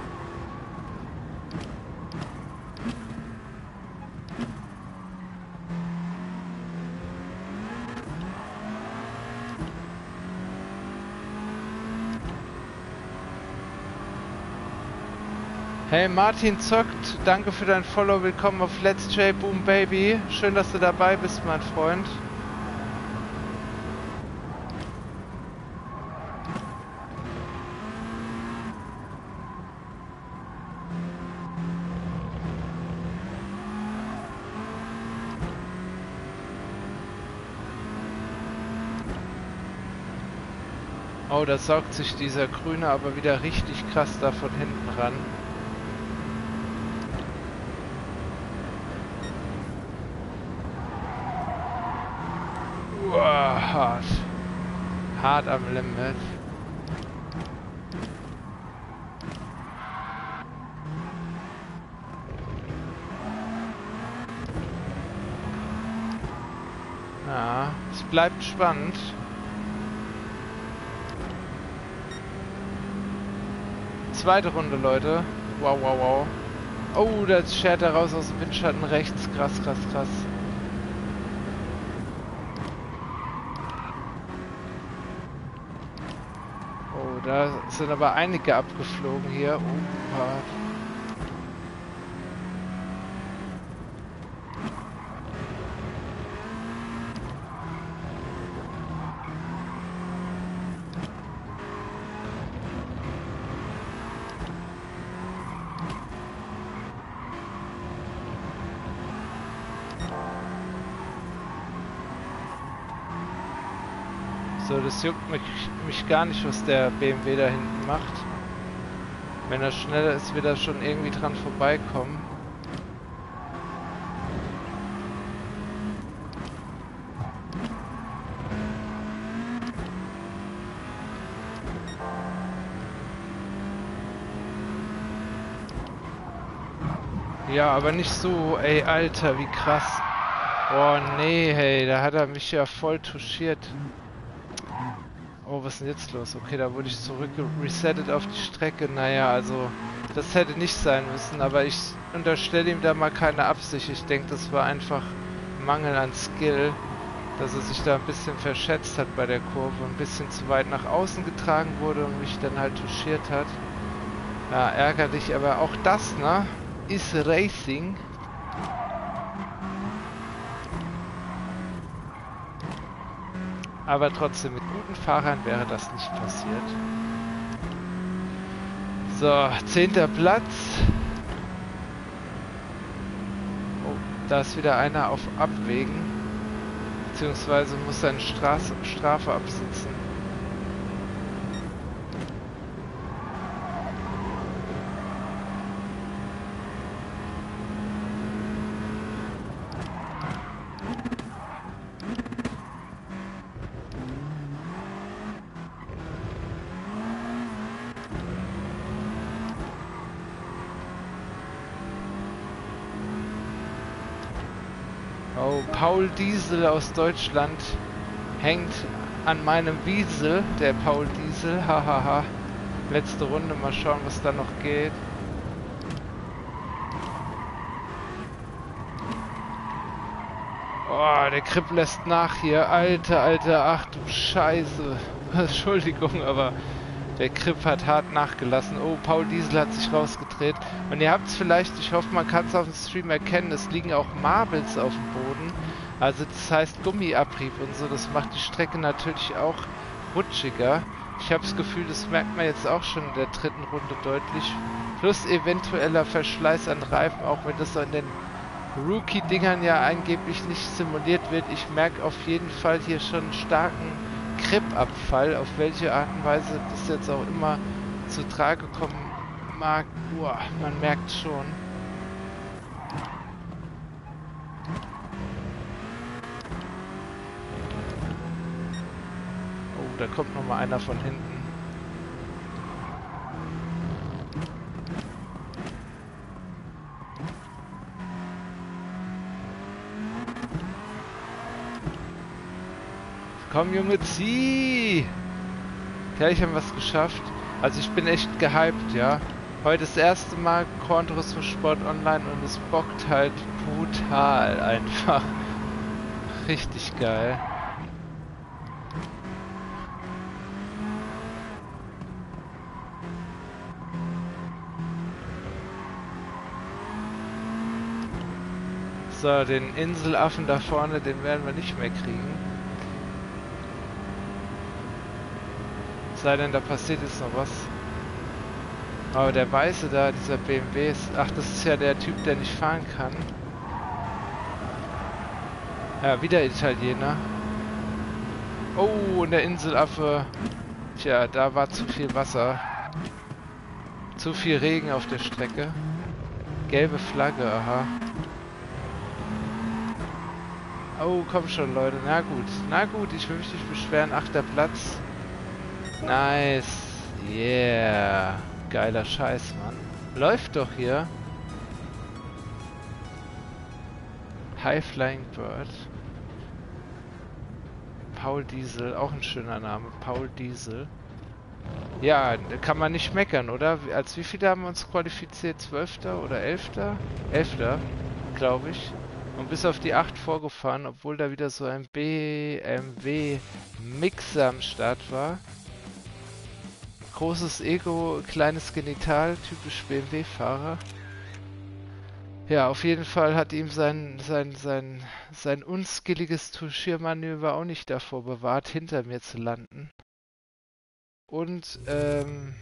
Hey, Martin zockt, danke für dein Follow, willkommen auf Let's J Boom Baby. Schön, dass du dabei bist, mein Freund. Oh, da saugt sich dieser Grüne aber wieder richtig krass da von hinten ran. Uah, hart. Hart am Limit. Ja, es bleibt spannend. Zweite Runde, Leute. Wow, wow, wow. Oh, da schert er raus aus dem Windschatten rechts. Krass, krass, krass. Oh, da sind aber einige abgeflogen hier. Oh, so, das juckt mich, mich gar nicht, was der B M W da hinten macht. Wenn er schneller ist, wird er schon irgendwie dran vorbeikommen. Ja, aber nicht so, ey, Alter, wie krass. Oh, nee, hey, da hat er mich ja voll touchiert. Oh, was ist denn jetzt los? Okay, da wurde ich zurück resettet auf die Strecke. Naja, also, das hätte nicht sein müssen, aber ich unterstelle ihm da mal keine Absicht. Ich denke, das war einfach Mangel an Skill, dass er sich da ein bisschen verschätzt hat bei der Kurve, ein bisschen zu weit nach außen getragen wurde und mich dann halt touchiert hat. Ja, ärgerlich, aber auch das, ne, ist Racing. Aber trotzdem, mit guten Fahrern wäre das nicht passiert. So, zehnter Platz. Oh, da ist wieder einer auf Abwägen. Beziehungsweise muss seine Straße, Strafe absitzen. Oh, Paul Diesel aus Deutschland hängt an meinem Wiesel, der Paul Diesel, hahaha. Letzte Runde, mal schauen, was da noch geht. Oh, der Grip lässt nach hier, alter, alter, ach du Scheiße. Entschuldigung, aber der Grip hat hart nachgelassen. Oh, Paul Diesel hat sich rausgedreht. Und ihr habt es vielleicht, ich hoffe, man kann es auf dem Stream erkennen, es liegen auch Marbles auf dem Boden. Also das heißt Gummiabrieb und so, das macht die Strecke natürlich auch rutschiger. Ich habe das Gefühl, das merkt man jetzt auch schon in der dritten Runde deutlich. Plus eventueller Verschleiß an Reifen, auch wenn das so in den Rookie-Dingern ja angeblich nicht simuliert wird. Ich merke auf jeden Fall hier schon einen starken Grip-Abfall, auf welche Art und Weise das jetzt auch immer zu Trage kommen mag. Uah, man merkt schon. Oh, da kommt noch mal einer von hinten. Komm, Junge, zieh! Gleich haben wir es geschafft. Also ich bin echt gehypt, ja. Heute das erste Mal Gran Turismo Sport Online und es bockt halt brutal einfach. Richtig geil. So, den Inselaffen da vorne, den werden wir nicht mehr kriegen. Sei denn, da passiert jetzt noch was. Aber der Weiße da, dieser B M W ist... Ach, das ist ja der Typ, der nicht fahren kann. Ja, wieder Italiener. Oh, und der Inselaffe. Tja, da war zu viel Wasser. Zu viel Regen auf der Strecke. Gelbe Flagge, aha. Oh, komm schon, Leute. Na gut. Na gut, ich will mich nicht beschweren. Achter Platz. Nice. Yeah. Geiler Scheiß, Mann. Läuft doch hier. High Flying Bird. Paul Diesel, auch ein schöner Name, Paul Diesel. Ja, kann man nicht meckern, oder? Als wie viele haben wir uns qualifiziert? Zwölfter oder Elfter? Elfter, glaube ich. Und bis auf die acht vorgefahren, obwohl da wieder so ein B M W-Mixer am Start war. Großes Ego, kleines Genital, typisch B M W-Fahrer. Ja, auf jeden Fall hat ihm sein, sein, sein, sein unskilliges Touchiermanöver auch nicht davor bewahrt, hinter mir zu landen. Und, ähm...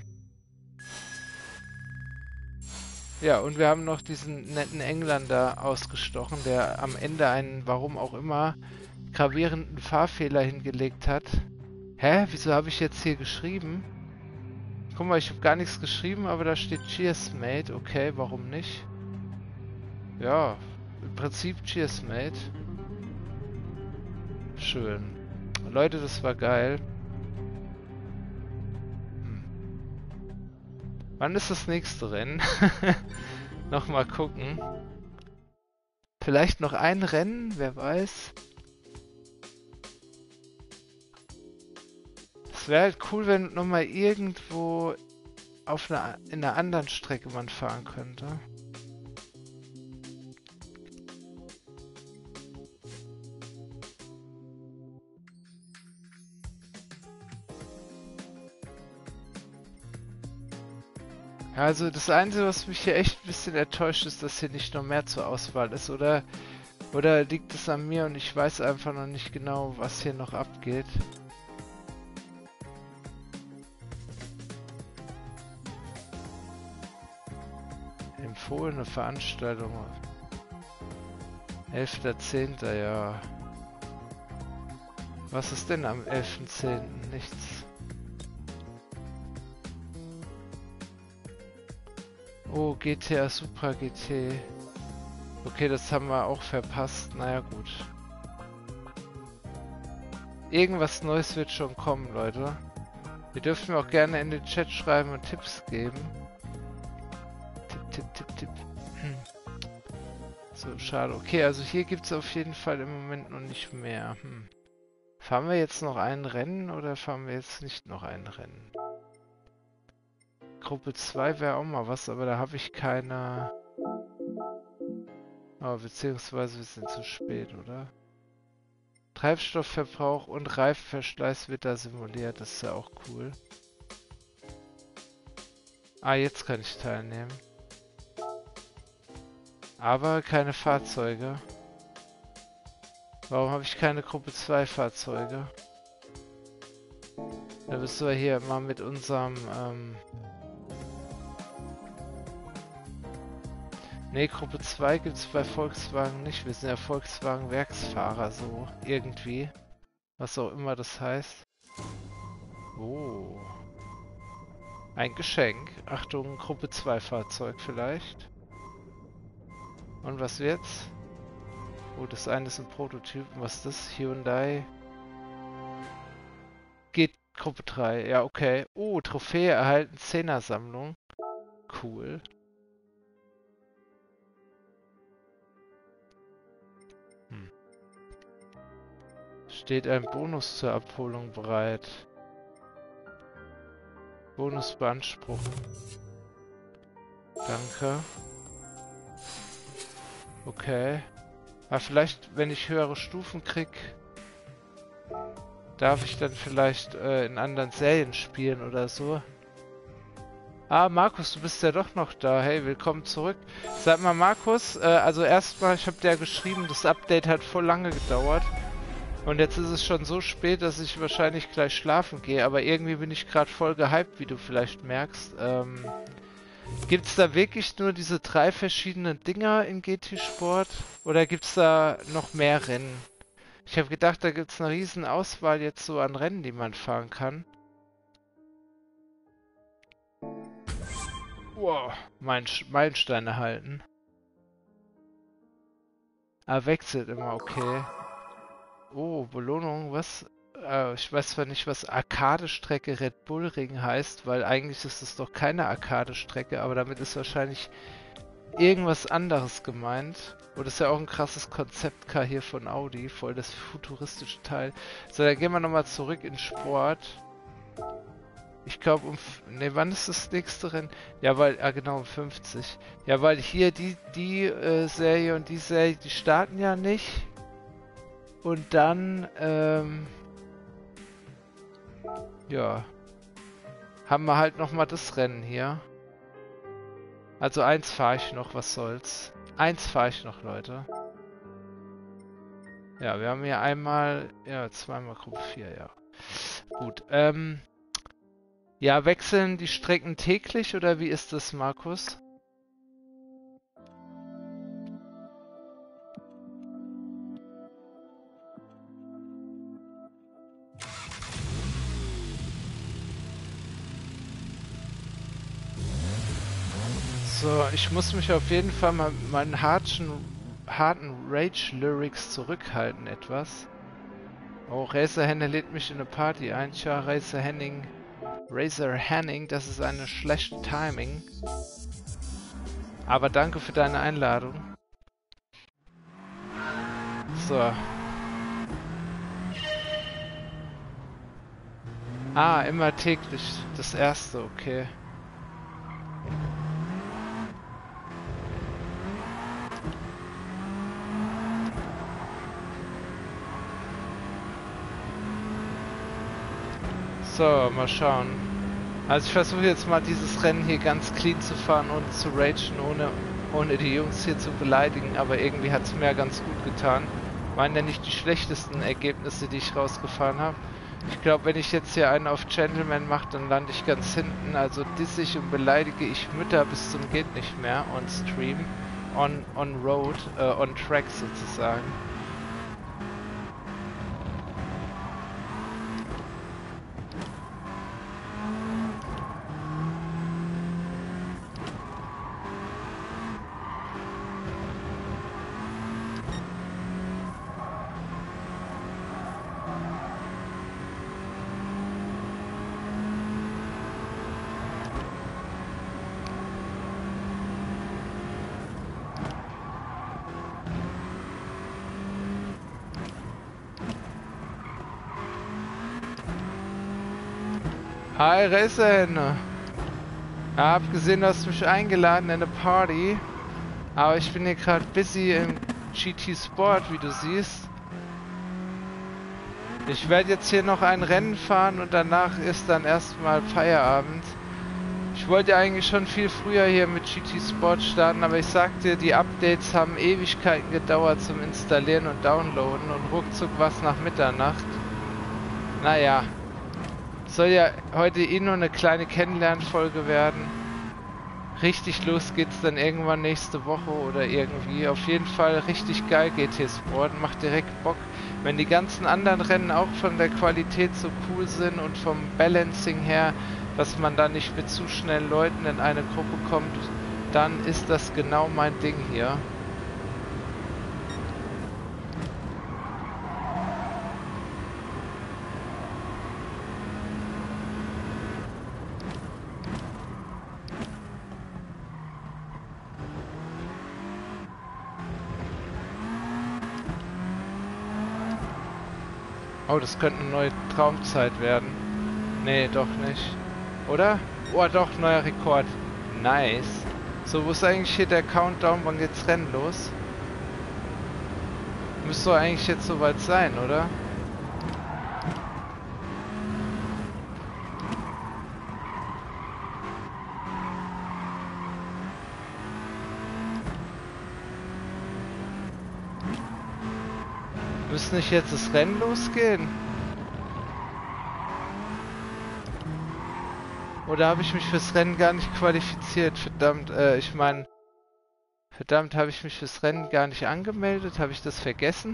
ja, und wir haben noch diesen netten Engländer ausgestochen, der am Ende einen, warum auch immer, gravierenden Fahrfehler hingelegt hat. Hä? Wieso habe ich jetzt hier geschrieben? Guck mal, ich habe gar nichts geschrieben, aber da steht Cheers, Mate. Okay, warum nicht? Ja, im Prinzip Cheers, Mate. Schön. Leute, das war geil. Hm. Wann ist das nächste Rennen? Nochmal gucken. Vielleicht noch ein Rennen, wer weiß. Es wäre halt cool, wenn nochmal irgendwo auf einer, in einer anderen Strecke man fahren könnte. Also das Einzige, was mich hier echt ein bisschen enttäuscht, ist, dass hier nicht noch mehr zur Auswahl ist. Oder, oder liegt es an mir und ich weiß einfach noch nicht genau, was hier noch abgeht. Empfohlene Veranstaltung. elfter zehnter ja. Was ist denn am elften zehnten? Nichts. Oh, G T A Super G T. Okay, das haben wir auch verpasst. Naja, gut. Irgendwas Neues wird schon kommen, Leute. Ihr dürft mir auch gerne in den Chat schreiben und Tipps geben. Tipp, tipp, tipp, tipp. Hm. So, schade. Okay, also hier gibt es auf jeden Fall im Moment noch nicht mehr. Hm. Fahren wir jetzt noch ein Rennen oder fahren wir jetzt nicht noch ein Rennen? Gruppe zwei wäre auch mal was, aber da habe ich keine... Oh, beziehungsweise wir sind zu spät, oder? Treibstoffverbrauch und Reifenverschleiß wird da simuliert, das ist ja auch cool. Ah, jetzt kann ich teilnehmen. Aber keine Fahrzeuge. Warum habe ich keine Gruppe zwei Fahrzeuge? Da müssen wir hier mal mit unserem... Ähm Ne, Gruppe zwei gibt es bei Volkswagen nicht. Wir sind ja Volkswagen-Werksfahrer, so irgendwie. Was auch immer das heißt. Oh. Ein Geschenk. Achtung, Gruppe zwei Fahrzeug vielleicht. Und was wird's? Oh, das eine ist ein Prototyp. Was ist das? Hyundai. Geht Gruppe drei. Ja, okay. Oh, Trophäe erhalten. Zehner-Sammlung. Cool. Hm. Steht ein Bonus zur Abholung bereit. Bonus beanspruchen. Danke. Okay. Aber vielleicht, wenn ich höhere Stufen krieg, darf ich dann vielleicht äh, in anderen Serien spielen oder so. Ah, Markus, du bist ja doch noch da. Hey, willkommen zurück. Sag mal, Markus, äh, also erstmal, ich habe dir geschrieben, das Update hat voll lange gedauert. Und jetzt ist es schon so spät, dass ich wahrscheinlich gleich schlafen gehe. Aber irgendwie bin ich gerade voll gehypt, wie du vielleicht merkst. Ähm, Gibt es da wirklich nur diese drei verschiedenen Dinger in G T Sport? Oder gibt es da noch mehr Rennen? Ich habe gedacht, da gibt es eine riesen Auswahl jetzt so an Rennen, die man fahren kann. Wow, mein Meilenstein erhalten. Ah, wechselt immer, okay. Oh, Belohnung, was? Äh, ich weiß zwar nicht, was Arcade-Strecke Red Bull Ring heißt, weil eigentlich ist es doch keine Arcade-Strecke, aber damit ist wahrscheinlich irgendwas anderes gemeint. Oh, das ist ja auch ein krasses Konzeptcar hier von Audi, voll das futuristische Teil. So, dann gehen wir nochmal zurück in Sport. Ich glaube um... Ne, wann ist das nächste Rennen? Ja, weil... Ah, genau, um fünfzig. Ja, weil hier die, die äh, Serie und die Serie, die starten ja nicht. Und dann, ähm... ja. Haben wir halt nochmal das Rennen hier. Also eins fahre ich noch, was soll's. Eins fahre ich noch, Leute. Ja, wir haben hier einmal... Ja, zweimal Gruppe vier, ja. Gut, ähm... ja, wechseln die Strecken täglich oder wie ist das, Markus? So, ich muss mich auf jeden Fall mal mit meinen harten, harten Rage-Lyrics zurückhalten etwas. Oh, Racer Henning lädt mich in eine Party ein. Tja, Racer Henning... Racer Henning, das ist eine schlechte Timing. Aber danke für deine Einladung. So. Ah, immer täglich. Das erste, okay. So, mal schauen. Also ich versuche jetzt mal dieses Rennen hier ganz clean zu fahren, ohne zu ragen, ohne, ohne die Jungs hier zu beleidigen, aber irgendwie hat es mir ganz gut getan. Waren ja nicht die schlechtesten Ergebnisse, die ich rausgefahren habe. Ich glaube, wenn ich jetzt hier einen auf Gentleman mache, dann lande ich ganz hinten. Also dissig und beleidige ich Mütter bis zum geht nicht mehr on Stream, on, on Road, äh, on Track sozusagen. Hi Racerhände. Ja, hab gesehen, du hast mich eingeladen in eine Party. Aber ich bin hier gerade busy im G T Sport, wie du siehst. Ich werde jetzt hier noch ein Rennen fahren und danach ist dann erstmal Feierabend. Ich wollte eigentlich schon viel früher hier mit G T Sport starten, aber ich sag dir, die Updates haben Ewigkeiten gedauert zum Installieren und Downloaden und ruckzuck was nach Mitternacht. Naja. Soll ja heute eh nur eine kleine Kennenlernfolge werden. Richtig los geht's dann irgendwann nächste Woche oder irgendwie. Auf jeden Fall richtig geil G T Sport, macht direkt Bock. Wenn die ganzen anderen Rennen auch von der Qualität so cool sind und vom Balancing her, dass man da nicht mit zu schnellen Leuten in eine Gruppe kommt, dann ist das genau mein Ding hier. Oh, das könnte eine neue Traumzeit werden. Nee, doch nicht. Oder? Oh, doch, neuer Rekord. Nice. So, wo ist eigentlich hier der Countdown? Wann geht's Rennen los? Müsste doch eigentlich jetzt soweit sein, oder? Müsste nicht jetzt das Rennen losgehen? Oder habe ich mich fürs Rennen gar nicht qualifiziert? Verdammt, äh, ich meine... Verdammt, habe ich mich fürs Rennen gar nicht angemeldet? Habe ich das vergessen?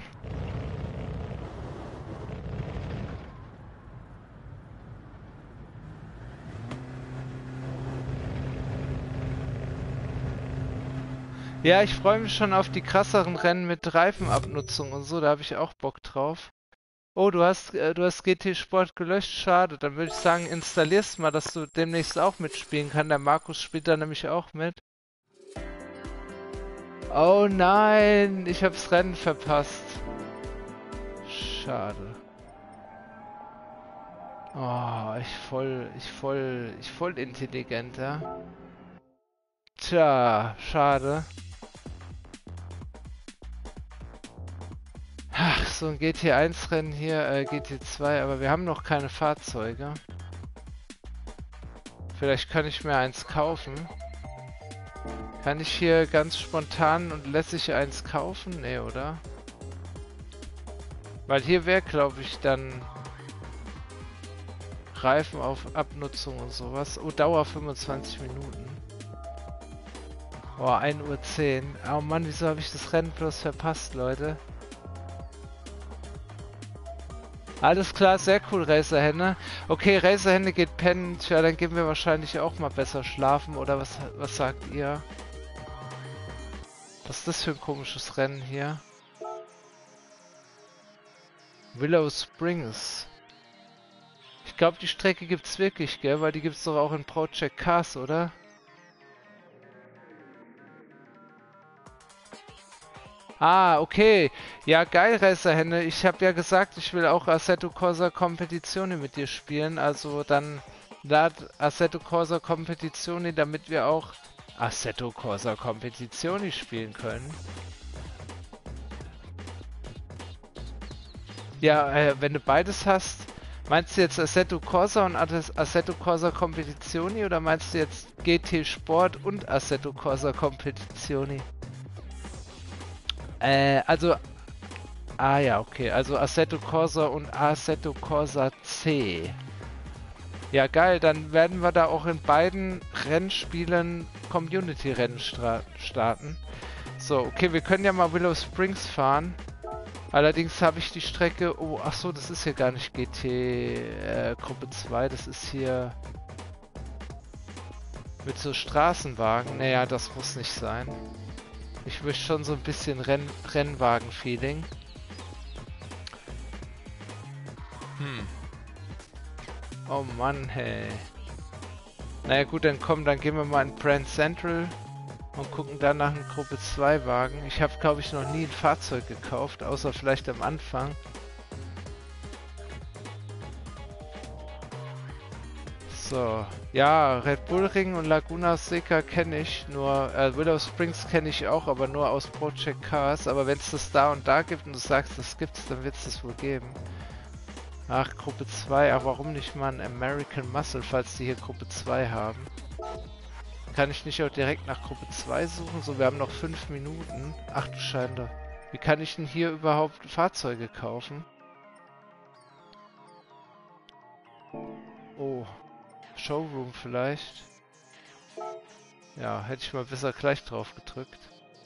Ja, ich freue mich schon auf die krasseren Rennen mit Reifenabnutzung und so, da habe ich auch Bock drauf. Oh, du hast, äh, du hast G T Sport gelöscht, schade. Dann würde ich sagen, installierst mal, dass du demnächst auch mitspielen kannst. Der Markus spielt da nämlich auch mit. Oh nein, ich hab's Rennen verpasst. Schade. Oh, ich voll, ich voll, ich voll intelligenter. Tja, schade. Ach, so ein G T eins Rennen hier, äh, G T zwei, aber wir haben noch keine Fahrzeuge. Vielleicht kann ich mir eins kaufen. Kann ich hier ganz spontan und lässig eins kaufen? Nee, oder? Weil hier wäre, glaube ich, dann Reifen auf Abnutzung und sowas. Oh, Dauer fünfundzwanzig Minuten. Oh, ein Uhr zehn. Oh Mann, wieso habe ich das Rennen bloß verpasst, Leute? Alles klar, sehr cool, Racerhenne. Okay, Racerhenne geht pennen. Tja, dann gehen wir wahrscheinlich auch mal besser schlafen. Oder was, was sagt ihr? Was ist das für ein komisches Rennen hier? Willow Springs. Ich glaube, die Strecke gibt's wirklich, gell? Weil die gibt's doch auch in Project Cars, oder? Ah, okay. Ja, geil, Racerhenne. Ich habe ja gesagt, ich will auch Assetto Corsa Competizione mit dir spielen. Also dann lad Assetto Corsa Competizione, damit wir auch Assetto Corsa Competizione spielen können. Ja, äh, wenn du beides hast, meinst du jetzt Assetto Corsa und Assetto Corsa Competizione oder meinst du jetzt G T Sport und Assetto Corsa Competizione? Äh, also, ah ja, okay, also Assetto Corsa und Assetto Corsa C. Ja, geil, dann werden wir da auch in beiden Rennspielen Community-Rennen starten. So, okay, wir können ja mal Willow Springs fahren. Allerdings habe ich die Strecke... Oh, ach so, das ist hier gar nicht G T äh, Gruppe zwei, das ist hier mit so Straßenwagen. Naja, das muss nicht sein. Ich möchte schon so ein bisschen Renn Rennwagen-Feeling. Hm. Oh Mann, hey. Naja gut, dann komm, dann gehen wir mal in Brand Central und gucken dann nach einem Gruppe zwei Wagen. Ich habe, glaube ich, noch nie ein Fahrzeug gekauft, außer vielleicht am Anfang. So, ja, Red Bull Ring und Laguna Seca kenne ich, nur äh, Willow Springs kenne ich auch, aber nur aus Project Cars. Aber wenn es das da und da gibt und du sagst, das gibt's, dann wird es das wohl geben. Ach, Gruppe zwei, ach, warum nicht mal ein American Muscle, falls die hier Gruppe zwei haben? Kann ich nicht auch direkt nach Gruppe zwei suchen? So, wir haben noch fünf Minuten. Ach du Schande. Wie kann ich denn hier überhaupt Fahrzeuge kaufen? Oh, Showroom vielleicht. Ja, hätte ich mal besser gleich drauf gedrückt.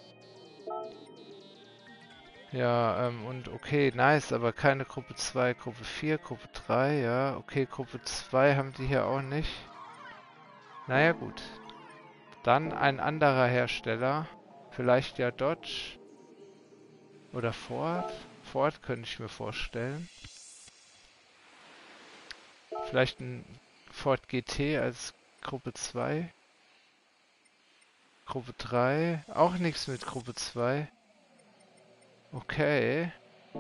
Ja, ähm, und okay, nice, aber keine Gruppe zwei, Gruppe vier, Gruppe drei, ja. Okay, Gruppe zwei haben die hier auch nicht. Naja, gut. Dann ein anderer Hersteller. Vielleicht ja Dodge. Oder Ford. Ford könnte ich mir vorstellen. Vielleicht ein Ford G T als Gruppe zwei. Gruppe drei. Auch nichts mit Gruppe zwei. Okay.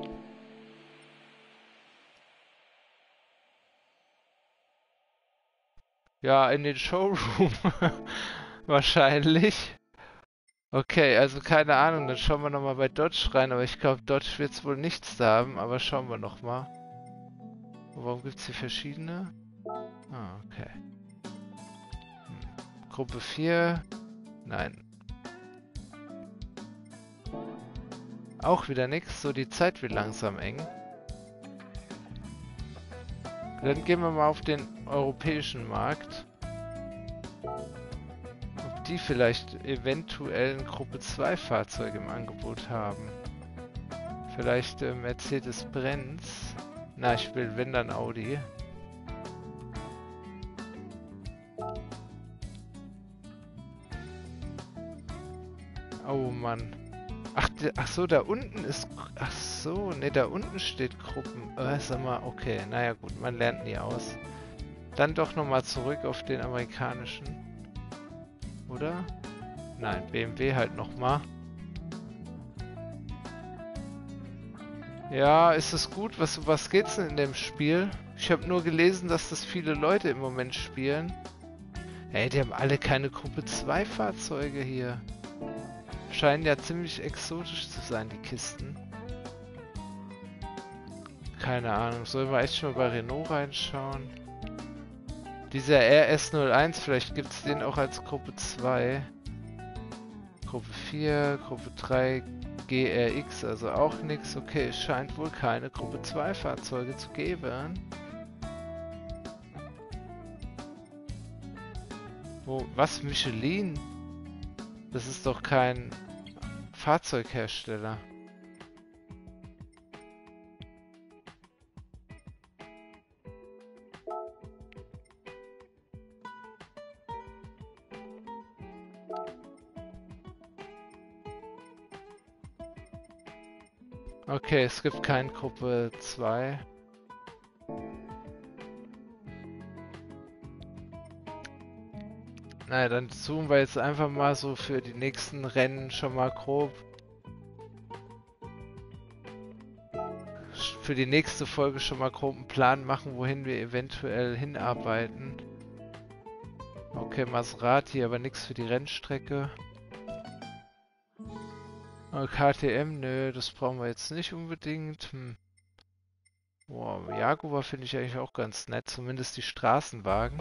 Ja, in den Showroom. Wahrscheinlich. Okay, also keine Ahnung, dann schauen wir nochmal bei Dodge rein, aber ich glaube, Dodge wird es wohl nichts da haben, aber schauen wir nochmal. Warum gibt es hier verschiedene? Ah, okay. Hm. Gruppe vier. Nein. Auch wieder nichts, so die Zeit wird langsam eng. Dann gehen wir mal auf den europäischen Markt. Ob die vielleicht eventuell ein Gruppe zwei Fahrzeug im Angebot haben. Vielleicht äh, Mercedes-Benz. Na, ich will, wenn dann Audi. Oh Mann. Ach, ach so, da unten ist... Ach so, ne, da unten steht Gruppen... Äh, sag mal, okay, naja gut, man lernt nie aus. Dann doch nochmal zurück auf den amerikanischen. Oder? Nein, B M W halt nochmal. Ja, ist es gut? Was, was geht's denn in dem Spiel? Ich habe nur gelesen, dass das viele Leute im Moment spielen. Ey, die haben alle keine Gruppe zwei Fahrzeuge hier. Scheinen ja ziemlich exotisch zu sein, die Kisten. Keine Ahnung, sollen wir echt schon mal bei Renault reinschauen? Dieser R S null eins, vielleicht gibt es den auch als Gruppe zwei. Gruppe vier, Gruppe drei, G R X, also auch nichts. Okay, es scheint wohl keine Gruppe zwei Fahrzeuge zu geben. Wo, was? Michelin? Das ist doch kein Fahrzeughersteller. Okay, es gibt keine Gruppe zwei. Naja, dann zoomen wir jetzt einfach mal so für die nächsten Rennen schon mal grob. Für die nächste Folge schon mal grob einen Plan machen, wohin wir eventuell hinarbeiten. Okay, Maserati, aber nichts für die Rennstrecke. K T M, nö, das brauchen wir jetzt nicht unbedingt. Hm. Wow, Jaguar finde ich eigentlich auch ganz nett, zumindest die Straßenwagen.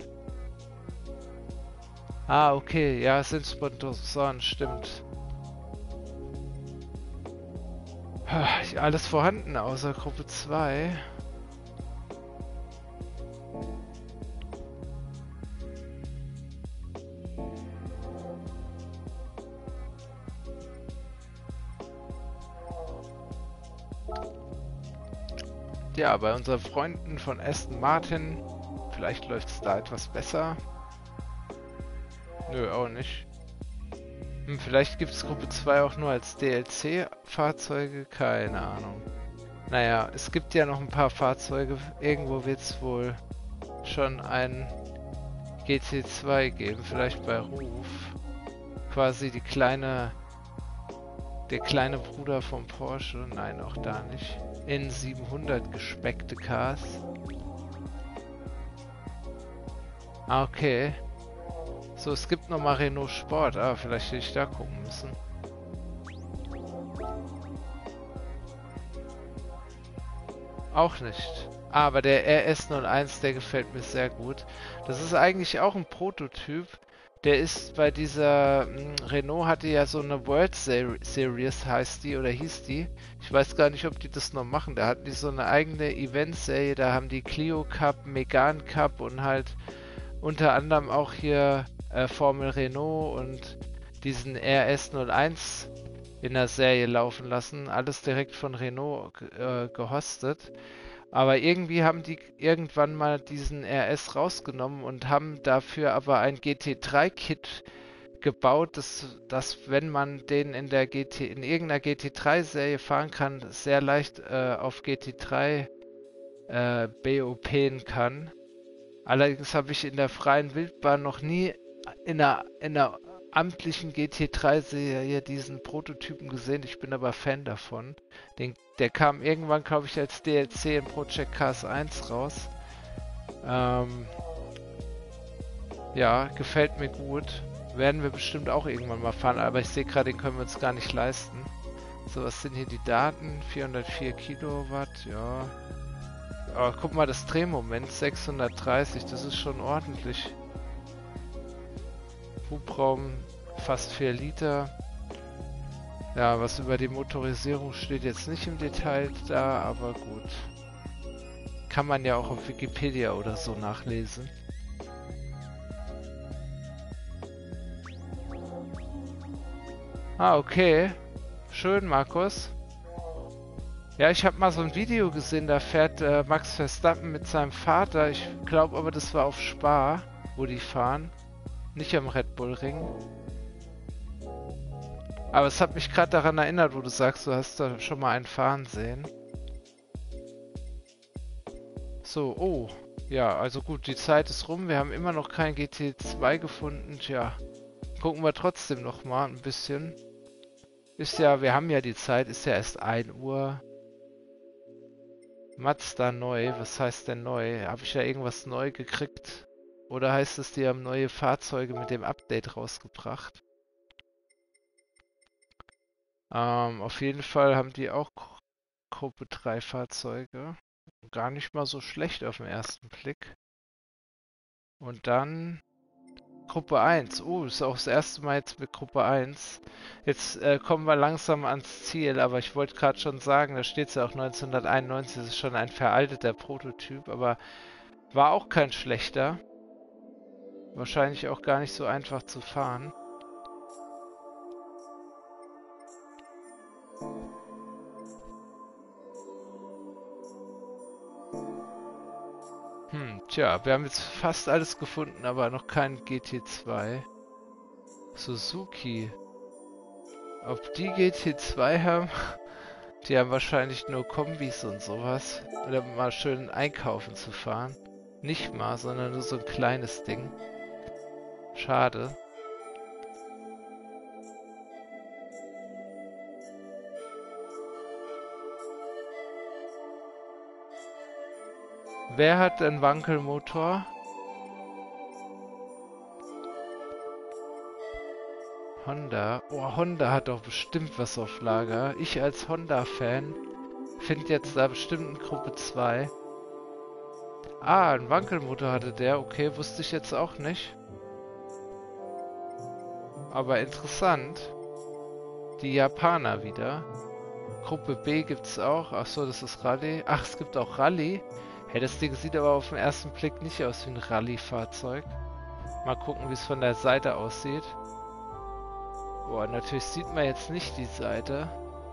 Ah, okay, ja, es sind Sponsoren, stimmt. Alles vorhanden außer Gruppe zwei. Ja, bei unseren Freunden von Aston Martin, vielleicht läuft es da etwas besser. Nö, auch nicht. Hm, vielleicht gibt es Gruppe zwei auch nur als D L C-Fahrzeuge, keine Ahnung. Naja, es gibt ja noch ein paar Fahrzeuge, irgendwo wird es wohl schon ein G T zwei geben, vielleicht bei Ruf. Quasi die kleine, der kleine Bruder vom Porsche, nein, auch da nicht. N siebenhundert gespeckte Cars. Ah, okay. So, es gibt nochmal Renault Sport. Ah, vielleicht hätte ich da gucken müssen. Auch nicht. Ah, aber der R S null eins, der gefällt mir sehr gut. Das ist eigentlich auch ein Prototyp. Der ist bei dieser... Mh, Renault hatte ja so eine World Ser Series, heißt die, oder hieß die. Ich weiß gar nicht, ob die das noch machen. Da hatten die so eine eigene Eventserie. Da haben die Clio Cup, Megane Cup und halt unter anderem auch hier äh, Formel Renault und diesen R S null eins in der Serie laufen lassen. Alles direkt von Renault äh, gehostet. Aber irgendwie haben die irgendwann mal diesen R S rausgenommen und haben dafür aber ein G T drei Kit gebaut, dass, dass wenn man den in der G T, in irgendeiner G T drei Serie fahren kann, sehr leicht äh, auf G T drei äh, BOPen kann. Allerdings habe ich in der freien Wildbahn noch nie in einer, in einer amtlichen G T drei Serie diesen Prototypen gesehen. Ich bin aber Fan davon. Den, der kam irgendwann, glaube ich, als D L C in Project Cars eins raus. Ähm, ja, gefällt mir gut. Werden wir bestimmt auch irgendwann mal fahren, aber ich sehe gerade, den können wir uns gar nicht leisten. So, was sind hier die Daten? vierhundertvier Kilowatt, ja. Aber guck mal, das Drehmoment, sechshundertdreißig, das ist schon ordentlich. Hubraum, fast vier Liter. Ja, was über die Motorisierung steht jetzt nicht im Detail da, aber gut. Kann man ja auch auf Wikipedia oder so nachlesen. Ah, okay. Schön, Markus. Ja, ich habe mal so ein Video gesehen, da fährt äh, Max Verstappen mit seinem Vater. Ich glaube aber, das war auf Spa, wo die fahren. Nicht am Red Bull Ring. Aber es hat mich gerade daran erinnert, wo du sagst, du hast da schon mal einen fahren sehen. So, oh. Ja, also gut, die Zeit ist rum. Wir haben immer noch kein G T zwei gefunden. Tja, gucken wir trotzdem noch mal ein bisschen. Ist ja, wir haben ja die Zeit, ist ja erst ein Uhr. Mazda neu. Was heißt denn neu? Habe ich ja irgendwas neu gekriegt? Oder heißt es, die haben neue Fahrzeuge mit dem Update rausgebracht? Ähm, auf jeden Fall haben die auch Gru- Gruppe drei Fahrzeuge. Gar nicht mal so schlecht auf den ersten Blick. Und dann Gruppe eins. Oh, ist auch das erste Mal jetzt mit Gruppe eins. Jetzt äh, kommen wir langsam ans Ziel, aber ich wollte gerade schon sagen, da steht es ja auch neunzehnhunderteinundneunzig, das ist schon ein veralteter Prototyp, aber war auch kein schlechter. Wahrscheinlich auch gar nicht so einfach zu fahren. Hm, tja, wir haben jetzt fast alles gefunden, aber noch kein G T zwei. Suzuki. Ob die G T zwei haben? Die haben wahrscheinlich nur Kombis und sowas. Oder mal schön einkaufen zu fahren. Nicht mal, sondern nur so ein kleines Ding. Schade. Wer hat einen Wankelmotor? Honda. Oh, Honda hat doch bestimmt was auf Lager. Ich als Honda-Fan finde jetzt da bestimmt eine Gruppe zwei. Ah, einen Wankelmotor hatte der. Okay, wusste ich jetzt auch nicht. Aber interessant. Die Japaner wieder. Gruppe B gibt's auch. Ach so, das ist Rallye. Ach, es gibt auch Rallye. Hey, das Ding sieht aber auf den ersten Blick nicht aus wie ein Rallye-Fahrzeug. Mal gucken, wie es von der Seite aussieht. Boah, natürlich sieht man jetzt nicht die Seite.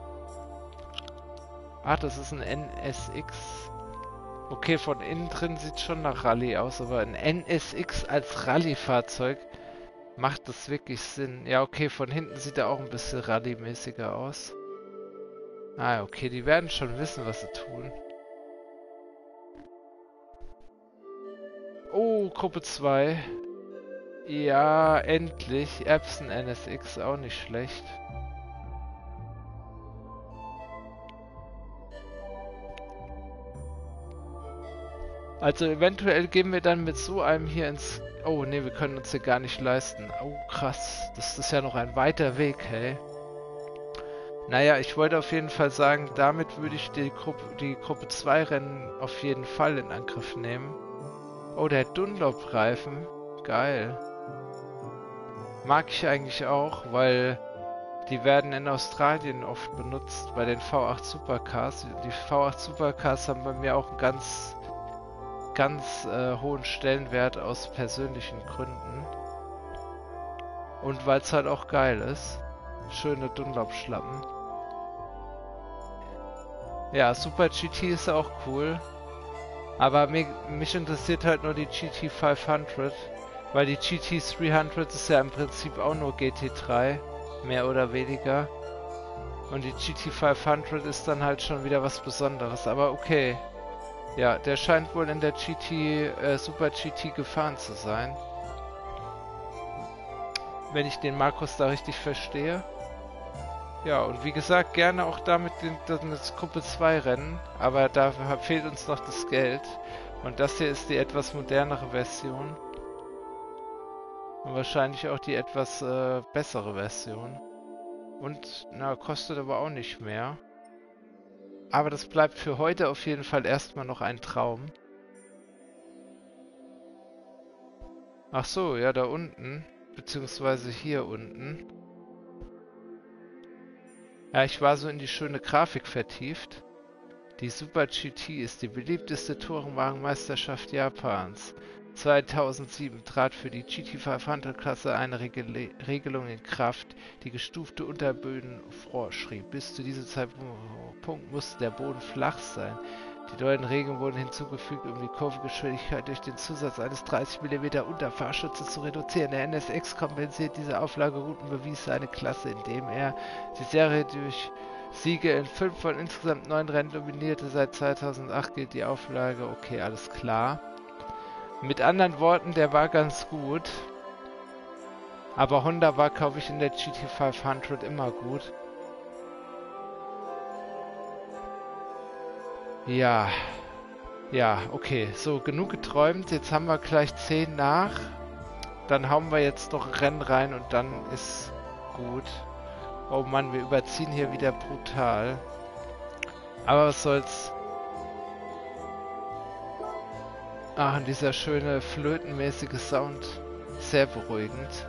Ah, das ist ein N S X. Okay, von innen drin sieht schon nach Rallye aus, aber ein N S X als Rallye-Fahrzeug macht das wirklich Sinn. Ja, okay, von hinten sieht er auch ein bisschen Rallye-mäßiger aus. Ah, okay, die werden schon wissen, was sie tun. Oh, Gruppe zwei. Ja, endlich. Epson N S X, auch nicht schlecht. Also eventuell gehen wir dann mit so einem hier ins... Oh, nee, wir können uns hier gar nicht leisten. Oh, krass. Das ist ja noch ein weiter Weg, hey. Naja, ich wollte auf jeden Fall sagen, damit würde ich die Gruppe, die Gruppe zwei Rennen auf jeden Fall in Angriff nehmen. Oh, der Dunlop-Reifen. Geil. Mag ich eigentlich auch, weil die werden in Australien oft benutzt bei den V acht Supercars. Die V acht Supercars haben bei mir auch einen ganz, ganz äh, hohen Stellenwert aus persönlichen Gründen. Und weil es halt auch geil ist. Schöne Dunlop-Schlappen. Ja, Super G T ist auch cool. Aber mich, mich interessiert halt nur die G T fünfhundert. Weil die G T dreihundert ist ja im Prinzip auch nur G T drei. Mehr oder weniger. Und die G T fünfhundert ist dann halt schon wieder was Besonderes. Aber okay. Ja, der scheint wohl in der G T, äh, Super G T gefahren zu sein. Wenn ich den Markus da richtig verstehe. Ja, und wie gesagt, gerne auch damit den, das Gruppe zwei Rennen. Aber dafür fehlt uns noch das Geld. Und das hier ist die etwas modernere Version. Und wahrscheinlich auch die etwas äh, bessere Version. Und, na, kostet aber auch nicht mehr. Aber das bleibt für heute auf jeden Fall erstmal noch ein Traum. Ach so, ja, da unten. Beziehungsweise hier unten. Ja, ich war so in die schöne Grafik vertieft. Die Super G T ist die beliebteste Tourenwagenmeisterschaft Japans. zweitausendsieben trat für die G T fünfhundert-Klasse eine Regel Regelung in Kraft, die gestufte Unterböden vorschrieb. Bis zu diesem Zeitpunkt musste der Boden flach sein. Die neuen Regeln wurden hinzugefügt, um die Kurvengeschwindigkeit durch den Zusatz eines dreißig Millimeter Unterfahrschutzes zu reduzieren. Der N S X kompensiert diese Auflagerouten, bewies seine Klasse, indem er die Serie durch Siege in fünf von insgesamt neun Rennen dominierte. Seit zweitausendacht gilt die Auflage. Okay, alles klar. Mit anderen Worten, der war ganz gut. Aber Honda war, glaube ich, in der G T fünfhundert immer gut. Ja. Ja, okay. So, genug geträumt. Jetzt haben wir gleich zehn nach. Dann hauen wir jetzt noch ein Rennen rein und dann ist gut. Oh Mann, wir überziehen hier wieder brutal. Aber was soll's. Ach, und dieser schöne flötenmäßige Sound. Sehr beruhigend.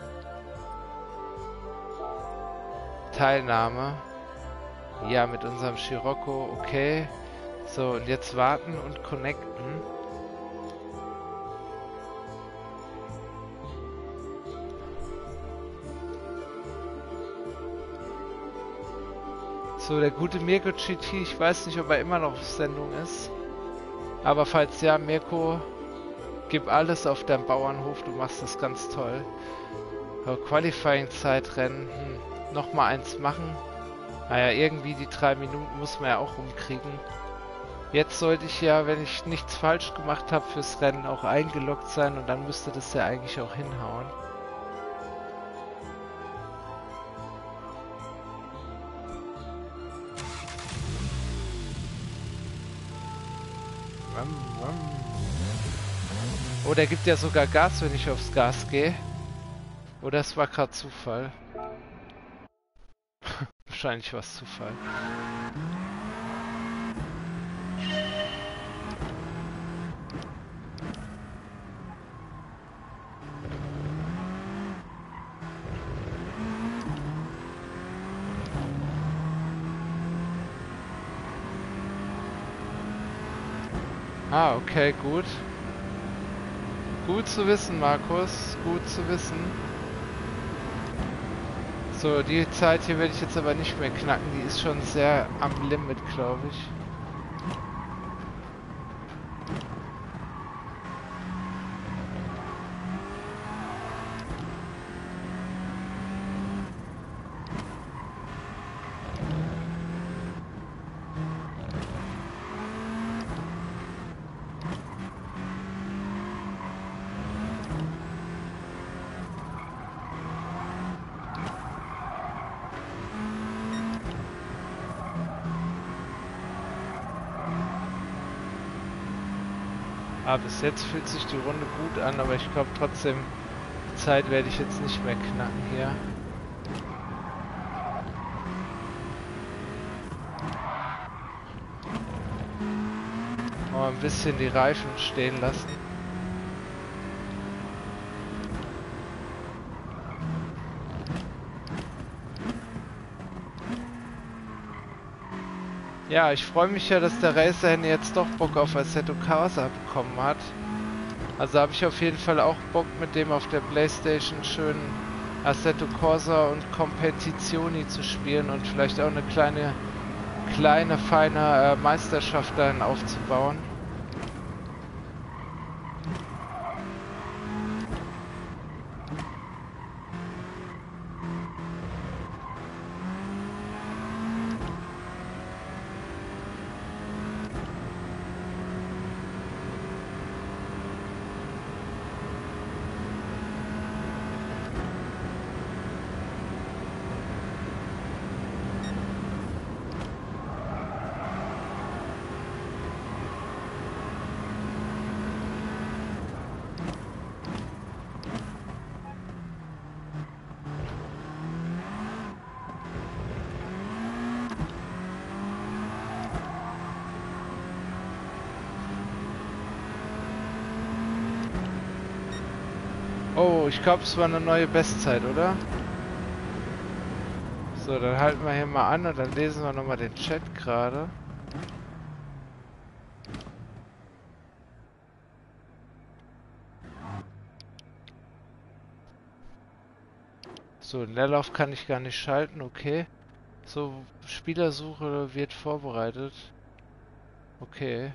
Teilnahme. Ja, mit unserem Scirocco, okay. So, und jetzt warten und connecten. So, der gute Mirko G T, ich weiß nicht, ob er immer noch auf Sendung ist. Aber falls ja, Mirko, gib alles auf deinem Bauernhof, du machst das ganz toll. Qualifying-Zeitrennen, hm, nochmal eins machen. Naja, irgendwie die drei Minuten muss man ja auch rumkriegen. Jetzt sollte ich ja, wenn ich nichts falsch gemacht habe fürs Rennen, auch eingeloggt sein und dann müsste das ja eigentlich auch hinhauen. Oh, der gibt ja sogar Gas, wenn ich aufs Gas gehe. Oder es war gerade Zufall. Wahrscheinlich war es Zufall. Ah, okay, gut. Gut zu wissen, Markus. Gut zu wissen. So, die Zeit hier werde ich jetzt aber nicht mehr knacken. Die ist schon sehr am Limit, glaube ich. Ah, bis jetzt fühlt sich die Runde gut an, aber ich glaube trotzdem, die Zeit werde ich jetzt nicht mehr knacken hier. Mal ein bisschen die Reifen stehen lassen. Ja, ich freue mich ja, dass der Racer jetzt doch Bock auf Assetto Corsa bekommen hat. Also habe ich auf jeden Fall auch Bock, mit dem auf der Playstation schön Assetto Corsa und Competizioni zu spielen und vielleicht auch eine kleine, kleine, feine äh, Meisterschaft dann aufzubauen. Oh, ich glaube, es war eine neue Bestzeit, oder? So, dann halten wir hier mal an und dann lesen wir nochmal den Chat gerade. So, Leerlauf kann ich gar nicht schalten, okay. So, Spielersuche wird vorbereitet. Okay.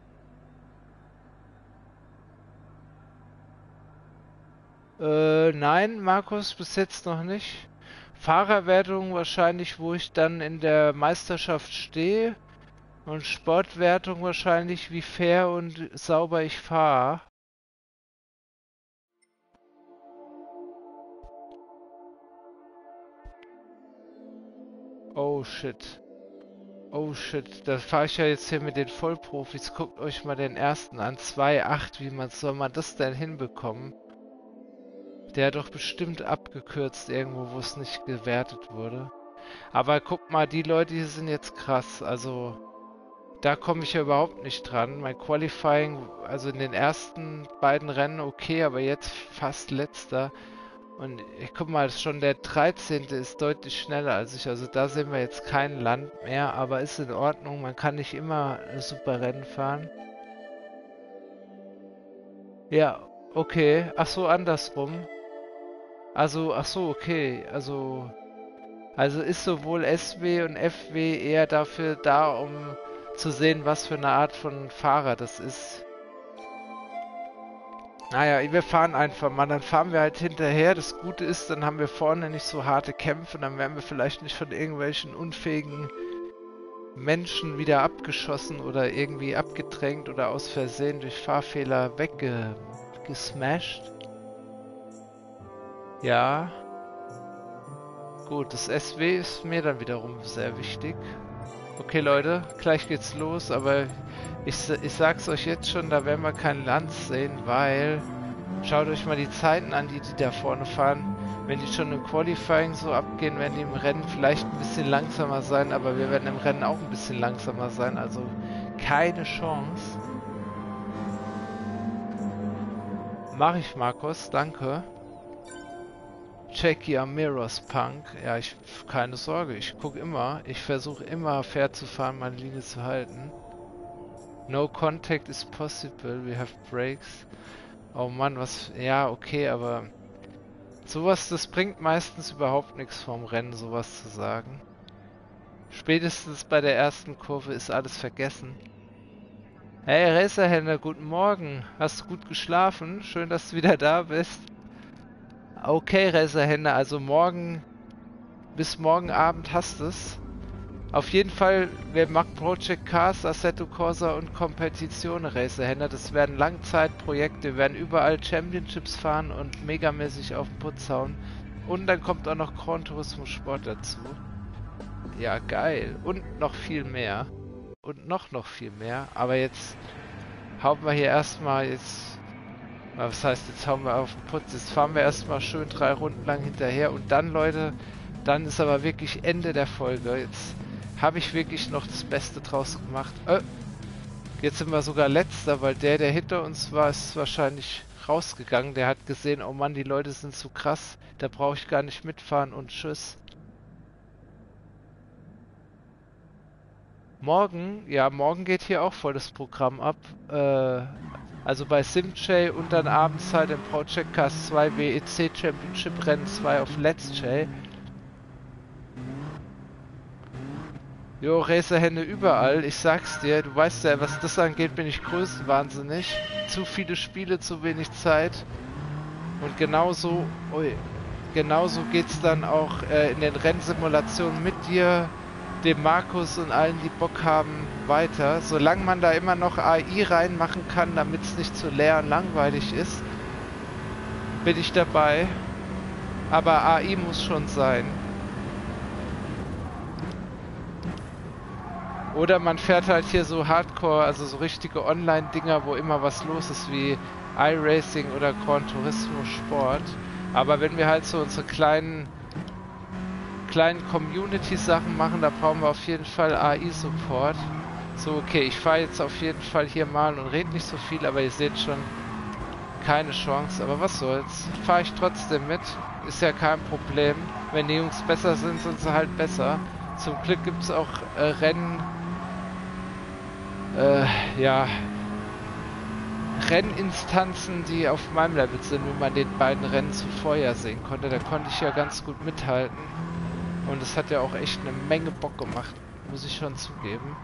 Äh, nein, Markus, bis jetzt noch nicht. Fahrerwertung wahrscheinlich, wo ich dann in der Meisterschaft stehe. Und Sportwertung wahrscheinlich, wie fair und sauber ich fahre. Oh shit. Oh shit, da fahre ich ja jetzt hier mit den Vollprofis. Guckt euch mal den ersten an. zwei Komma acht, wie man soll man das denn hinbekommen? Der hat doch bestimmt abgekürzt irgendwo, wo es nicht gewertet wurde. Aber guck mal, die Leute hier sind jetzt krass. Also, da komme ich ja überhaupt nicht dran. Mein Qualifying, also in den ersten beiden Rennen okay, aber jetzt fast letzter. Und ich guck mal, schon der dreizehnte ist deutlich schneller als ich. Also da sehen wir jetzt kein Land mehr, aber ist in Ordnung. Man kann nicht immer ein super Rennen fahren. Ja, okay. Ach so, andersrum. Also, ach so, okay. Also, also ist sowohl S W und F W eher dafür da, um zu sehen, was für eine Art von Fahrer das ist. Naja, wir fahren einfach mal, dann fahren wir halt hinterher. Das Gute ist, dann haben wir vorne nicht so harte Kämpfe, dann werden wir vielleicht nicht von irgendwelchen unfähigen Menschen wieder abgeschossen oder irgendwie abgedrängt oder aus Versehen durch Fahrfehler weggesmashed. Ja. Gut, das S W ist mir dann wiederum sehr wichtig. Okay Leute, gleich geht's los, aber ich, ich sag's euch jetzt schon, da werden wir kein Land sehen, weil schaut euch mal die Zeiten an, die die da vorne fahren. Wenn die schon im Qualifying so abgehen, werden die im Rennen vielleicht ein bisschen langsamer sein, aber wir werden im Rennen auch ein bisschen langsamer sein, also keine Chance. Mach ich, Markus, danke. Check your mirrors, Punk. Ja, ich keine Sorge, ich gucke immer. Ich versuche immer fair zu fahren, meine Linie zu halten. No contact is possible, we have brakes. Oh Mann, was... Ja, okay, aber... Sowas, das bringt meistens überhaupt nichts vom Rennen, sowas zu sagen. Spätestens bei der ersten Kurve ist alles vergessen. Hey Racerhändler, guten Morgen. Hast du gut geschlafen? Schön, dass du wieder da bist. Okay, Racerhändler, also morgen, bis morgen Abend hast du es. Auf jeden Fall, wer mag Project Cars, Assetto Corsa und Competizione Racerhändler, das werden Langzeitprojekte, wir werden überall Championships fahren und megamäßig auf den Putz hauen. Und dann kommt auch noch Gran Turismo Sport dazu. Ja, geil. Und noch viel mehr. Und noch, noch viel mehr. Aber jetzt hauen wir hier erstmal jetzt... Was heißt, jetzt hauen wir auf den Putz. Jetzt fahren wir erstmal schön drei Runden lang hinterher. Und dann, Leute, dann ist aber wirklich Ende der Folge. Jetzt habe ich wirklich noch das Beste draus gemacht. Äh, jetzt sind wir sogar letzter, weil der, der hinter uns war, ist wahrscheinlich rausgegangen. Der hat gesehen, oh Mann, die Leute sind zu krass. Da brauche ich gar nicht mitfahren und tschüss. Morgen, ja, morgen geht hier auch voll das Programm ab. Äh, also bei SimJ und dann abends halt im Project Cars zwei W E C Championship Rennen zwei auf Let's J. Jo, Racerhände überall, ich sag's dir, du weißt ja, was das angeht, bin ich größenwahnsinnig. Zu viele Spiele, zu wenig Zeit. Und genauso, ui, genauso geht's dann auch äh, in den Rennsimulationen mit dir, dem Markus und allen, die Bock haben, weiter. Solange man da immer noch A I reinmachen kann, damit es nicht zu leer und langweilig ist, bin ich dabei. Aber A I muss schon sein. Oder man fährt halt hier so Hardcore, also so richtige Online-Dinger, wo immer was los ist, wie iRacing oder Gran Turismo Sport. Aber wenn wir halt so unsere kleinen kleinen Community-Sachen machen, da brauchen wir auf jeden Fall A I-Support. So, okay, ich fahre jetzt auf jeden Fall hier mal und rede nicht so viel, aber ihr seht schon, keine Chance. Aber was soll's, fahre ich trotzdem mit, ist ja kein Problem. Wenn die Jungs besser sind, sind sie halt besser. Zum Glück gibt es auch äh, Rennen, äh, ja, Renninstanzen, die auf meinem Level sind, wie man den beiden Rennen zuvor ja sehen konnte. Da konnte ich ja ganz gut mithalten. Und es hat ja auch echt eine Menge Bock gemacht, muss ich schon zugeben.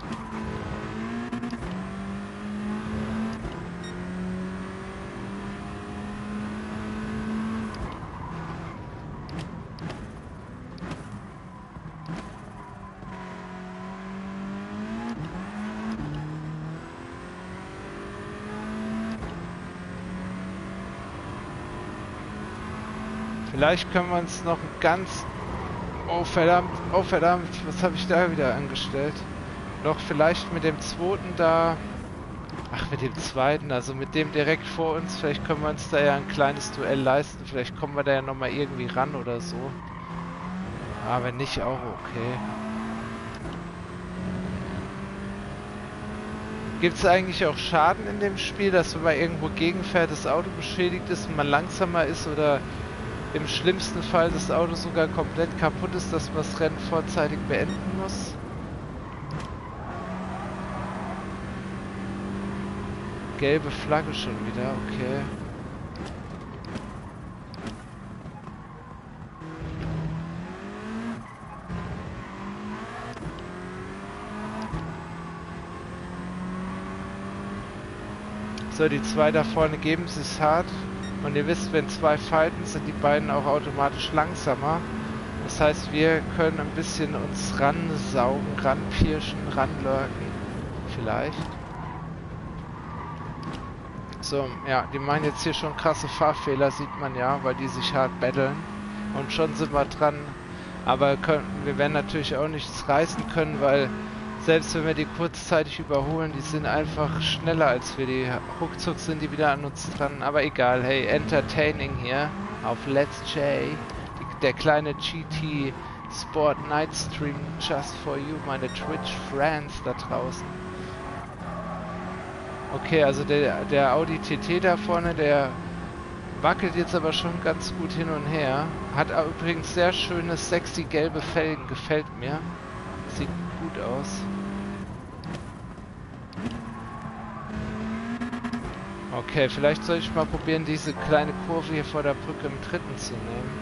Vielleicht können wir uns noch ein ganz... Oh verdammt, oh verdammt, was habe ich da wieder angestellt? noch vielleicht mit dem zweiten da... Ach, mit dem zweiten, also mit dem direkt vor uns. Vielleicht können wir uns da ja ein kleines Duell leisten. Vielleicht kommen wir da ja nochmal irgendwie ran oder so. Aber wenn nicht, auch okay. Gibt es eigentlich auch Schaden in dem Spiel, dass wenn man irgendwo gegenfährt, das Auto beschädigt ist und man langsamer ist oder im schlimmsten Fall das Auto sogar komplett kaputt ist, dass man das Rennen vorzeitig beenden muss? Gelbe Flagge schon wieder, okay. So, die zwei da vorne geben sich's hart. Und ihr wisst, wenn zwei fighten, sind die beiden auch automatisch langsamer. Das heißt, wir können ein bisschen uns ransaugen, ranpirschen, ranlurken. Vielleicht. So, ja, die machen jetzt hier schon krasse Fahrfehler, sieht man ja, weil die sich hart battlen. Und schon sind wir dran. Aber können, wir werden natürlich auch nichts reißen können, weil selbst wenn wir die kurzzeitig überholen, die sind einfach schneller als wir. Die ruckzuck sind die wieder an uns dran. Aber egal, hey, entertaining hier auf Let's J. Die, der kleine G T Sport Night Stream just for you, meine Twitch Friends da draußen. Okay, also der, der Audi T T da vorne, der wackelt jetzt aber schon ganz gut hin und her. Hat übrigens sehr schöne, sexy gelbe Felgen, gefällt mir. Sieht gut aus. Okay, vielleicht soll ich mal probieren, diese kleine Kurve hier vor der Brücke im dritten zu nehmen.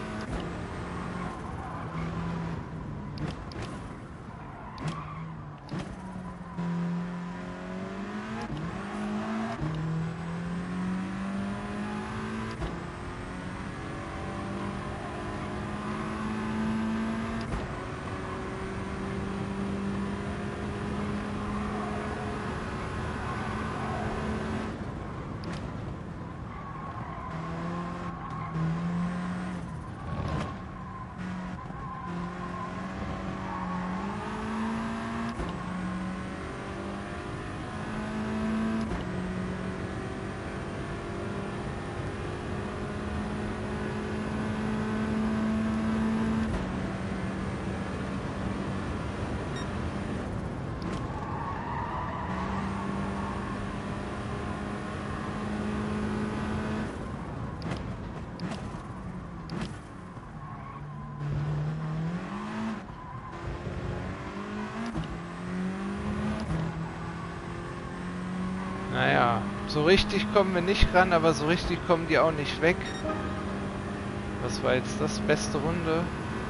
Naja, so richtig kommen wir nicht ran, aber so richtig kommen die auch nicht weg. Was war jetzt das? Beste Runde?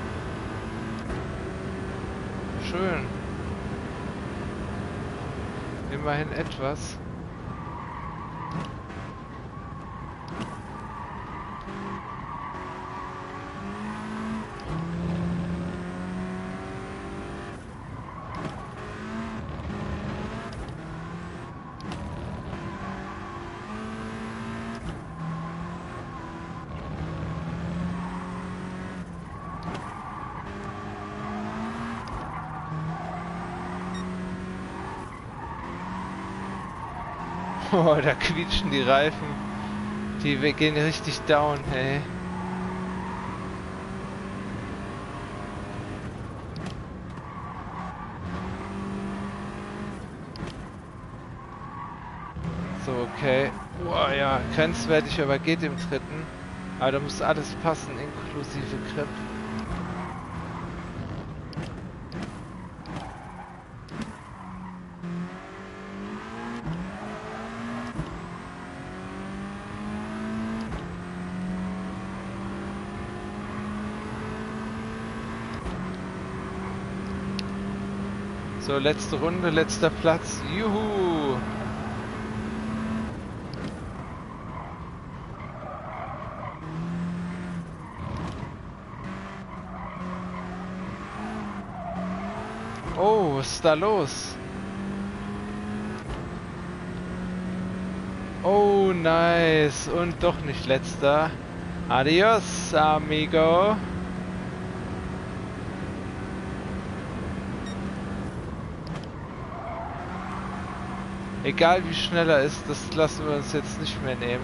Schön. Immerhin etwas. Oh, da quietschen die Reifen. Die wir gehen richtig down, hey. So, okay. Boah, ja, grenzwertig, aber geht im dritten. Aber da muss alles passen, inklusive Grip. So, letzte Runde, letzter Platz. Juhu! Oh, was ist da los? Oh, nice. Und doch nicht letzter. Adios, amigo. Egal wie schnell er ist, das lassen wir uns jetzt nicht mehr nehmen.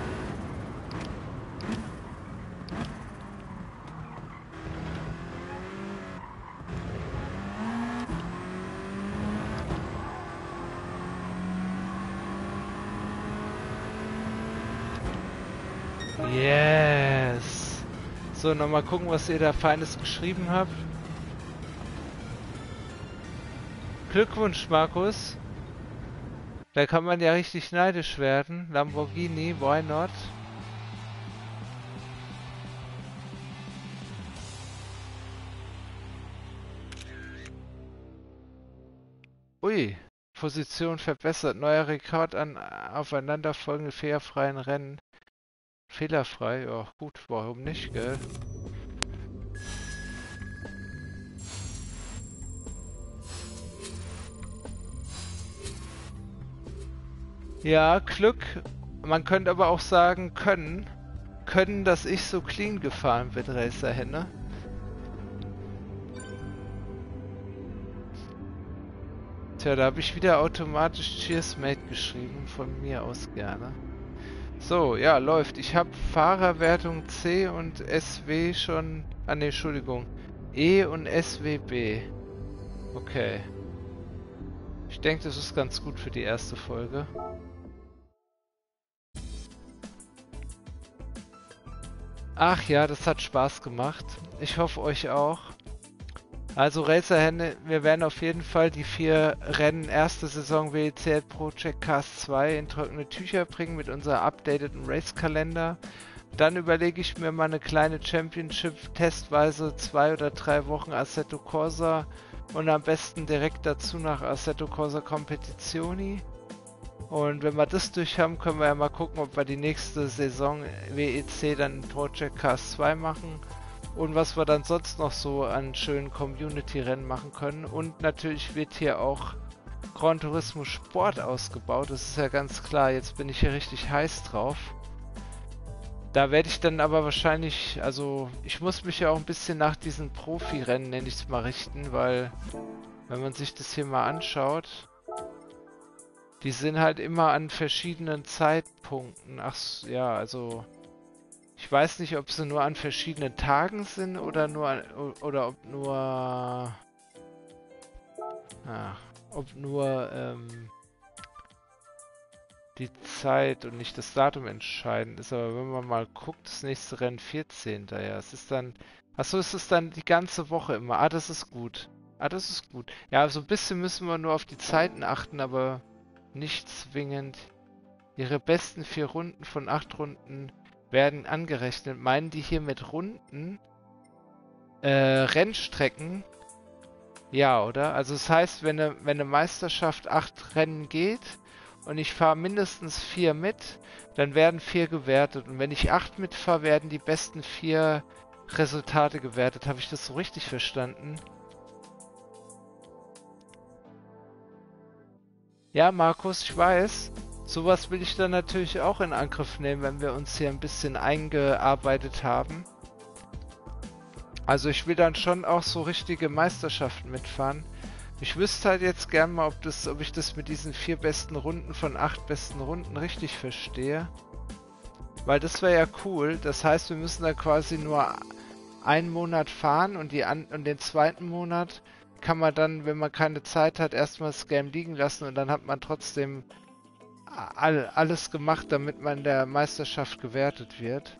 Yes! So, nochmal gucken, was ihr da Feines geschrieben habt. Glückwunsch, Markus. Da kann man ja richtig neidisch werden. Lamborghini, why not? Ui, Position verbessert. Neuer Rekord an aufeinanderfolgenden fehlerfreien Rennen. Fehlerfrei, ja gut, warum nicht, gell? Ja, Glück. Man könnte aber auch sagen, können. Können, dass ich so clean gefahren bin, Racerhenne. Tja, da habe ich wieder automatisch Cheers Mate geschrieben, von mir aus gerne. So, ja, läuft. Ich habe Fahrerwertung C und S W schon... Ah ne, Entschuldigung. E und S W B. Okay. Ich denke, das ist ganz gut für die erste Folge. Ach ja, das hat Spaß gemacht. Ich hoffe euch auch. Also Racerhenne, wir werden auf jeden Fall die vier Rennen erste Saison W E C Project Cars zwei in trockene Tücher bringen mit unserem updateden Race-Kalender. Dann überlege ich mir mal eine kleine Championship testweise zwei oder drei Wochen Assetto Corsa und am besten direkt dazu nach Assetto Corsa Competizioni. Und wenn wir das durch haben, können wir ja mal gucken, ob wir die nächste Saison W E C dann in Project Cars zwei machen. Und was wir dann sonst noch so an schönen Community-Rennen machen können. Und natürlich wird hier auch Gran Turismo Sport ausgebaut. Das ist ja ganz klar. Jetzt bin ich hier richtig heiß drauf. Da werde ich dann aber wahrscheinlich, also ich muss mich ja auch ein bisschen nach diesen Profi-Rennen, nenne ich es mal, richten. Weil, wenn man sich das hier mal anschaut, die sind halt immer an verschiedenen Zeitpunkten. Ach ja, also... Ich weiß nicht, ob sie nur an verschiedenen Tagen sind oder nur an, oder ob nur ah, ob nur ähm, die Zeit und nicht das Datum entscheidend ist. Aber wenn man mal guckt, das nächste Rennen vierzehnten Ja, es ist dann, achso, es ist dann die ganze Woche immer. Ah, das ist gut. Ah, das ist gut. Ja, so ein bisschen müssen wir nur auf die Zeiten achten, aber nicht zwingend. Ihre besten vier Runden von acht Runden werden angerechnet. Meinen die hier mit Runden äh, Rennstrecken? Ja, oder? Also das heißt, wenn eine, wenn eine Meisterschaft acht Rennen geht und ich fahre mindestens vier mit, dann werden vier gewertet. Und wenn ich acht mitfahre, werden die besten vier Resultate gewertet. Habe ich das so richtig verstanden? Ja, Markus, ich weiß. Sowas will ich dann natürlich auch in Angriff nehmen, wenn wir uns hier ein bisschen eingearbeitet haben. Also ich will dann schon auch so richtige Meisterschaften mitfahren. Ich wüsste halt jetzt gern mal, ob, das, ob ich das mit diesen vier besten Runden von acht besten Runden richtig verstehe. Weil das wäre ja cool. Das heißt, wir müssen da quasi nur einen Monat fahren und, die an und den zweiten Monat kann man dann, wenn man keine Zeit hat, erstmal das Game liegen lassen und dann hat man trotzdem all, alles gemacht, damit man in der Meisterschaft gewertet wird.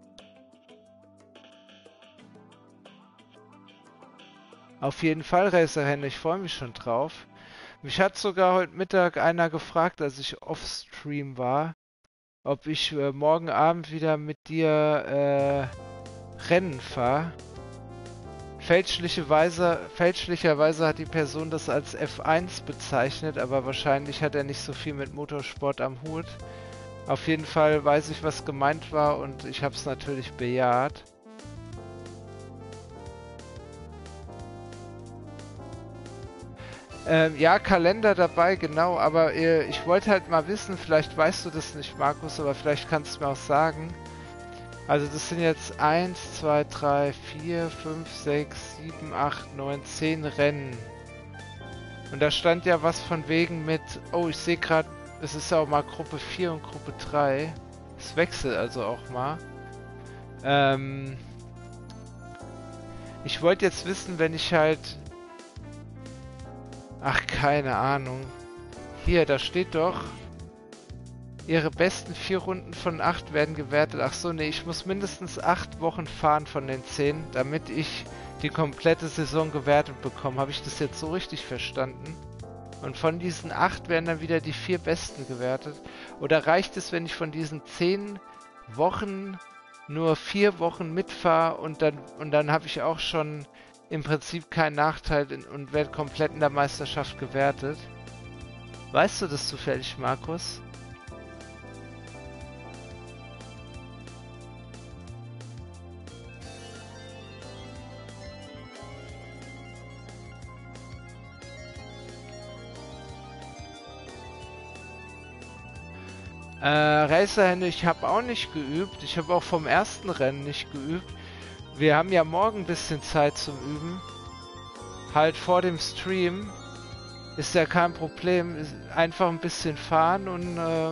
Auf jeden Fall, Racerhenne, ich freue mich schon drauf. Mich hat sogar heute Mittag einer gefragt, als ich off-Stream war, ob ich äh, morgen Abend wieder mit dir äh, Rennen fahre. Fälschlicherweise, fälschlicherweise hat die Person das als F eins bezeichnet, aber wahrscheinlich hat er nicht so viel mit Motorsport am Hut. Auf jeden Fall weiß ich, was gemeint war und ich habe es natürlich bejaht. Ähm, ja, Kalender dabei, genau, aber äh, ich wollte halt mal wissen, vielleicht weißt du das nicht, Markus, aber vielleicht kannst du mir auch sagen. Also das sind jetzt eins, zwei, drei, vier, fünf, sechs, sieben, acht, neun, zehn Rennen. Und da stand ja was von wegen mit, oh, ich sehe gerade, es ist ja auch mal Gruppe vier und Gruppe drei. Es wechselt also auch mal. Ähm, ich wollte jetzt wissen, wenn ich halt... Ach, keine Ahnung. Hier, da steht doch... Ihre besten vier Runden von acht werden gewertet. Ach so, nee, ich muss mindestens acht Wochen fahren von den zehn, damit ich die komplette Saison gewertet bekomme. Habe ich das jetzt so richtig verstanden? Und von diesen acht werden dann wieder die vier besten gewertet? Oder reicht es, wenn ich von diesen zehn Wochen nur vier Wochen mitfahre und dann, und dann habe ich auch schon im Prinzip keinen Nachteil in, und werde komplett in der Meisterschaft gewertet? Weißt du das zufällig, Markus? Äh, Racerhände, ich habe auch nicht geübt. Ich habe auch vom ersten Rennen nicht geübt. Wir haben ja morgen ein bisschen Zeit zum Üben. Halt vor dem Stream. Ist ja kein Problem. Ist einfach ein bisschen fahren und äh,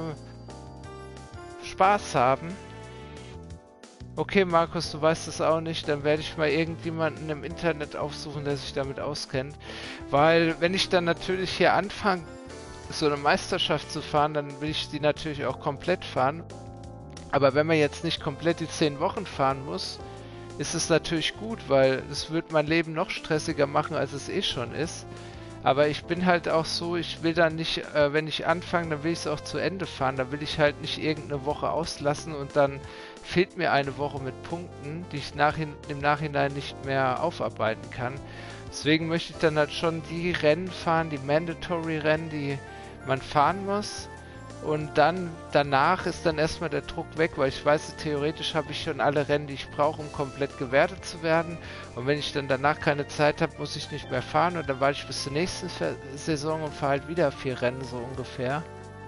Spaß haben. Okay, Markus, du weißt es auch nicht. Dann werde ich mal irgendjemanden im Internet aufsuchen, der sich damit auskennt. Weil, wenn ich dann natürlich hier anfange, so eine Meisterschaft zu fahren, dann will ich die natürlich auch komplett fahren. Aber wenn man jetzt nicht komplett die zehn Wochen fahren muss, ist es natürlich gut, weil es wird mein Leben noch stressiger machen, als es eh schon ist. Aber ich bin halt auch so, ich will dann nicht, äh, wenn ich anfange, dann will ich es auch zu Ende fahren. Da will ich halt nicht irgendeine Woche auslassen und dann fehlt mir eine Woche mit Punkten, die ich nachhin, im Nachhinein nicht mehr aufarbeiten kann. Deswegen möchte ich dann halt schon die Rennen fahren, die Mandatory-Rennen, die man fahren muss. Und dann, danach ist dann erstmal der Druck weg, weil ich weiß, theoretisch habe ich schon alle Rennen, die ich brauche, um komplett gewertet zu werden. Und wenn ich dann danach keine Zeit habe, muss ich nicht mehr fahren. Und dann warte ich bis zur nächsten Saison und fahre halt wieder vier Rennen, so ungefähr.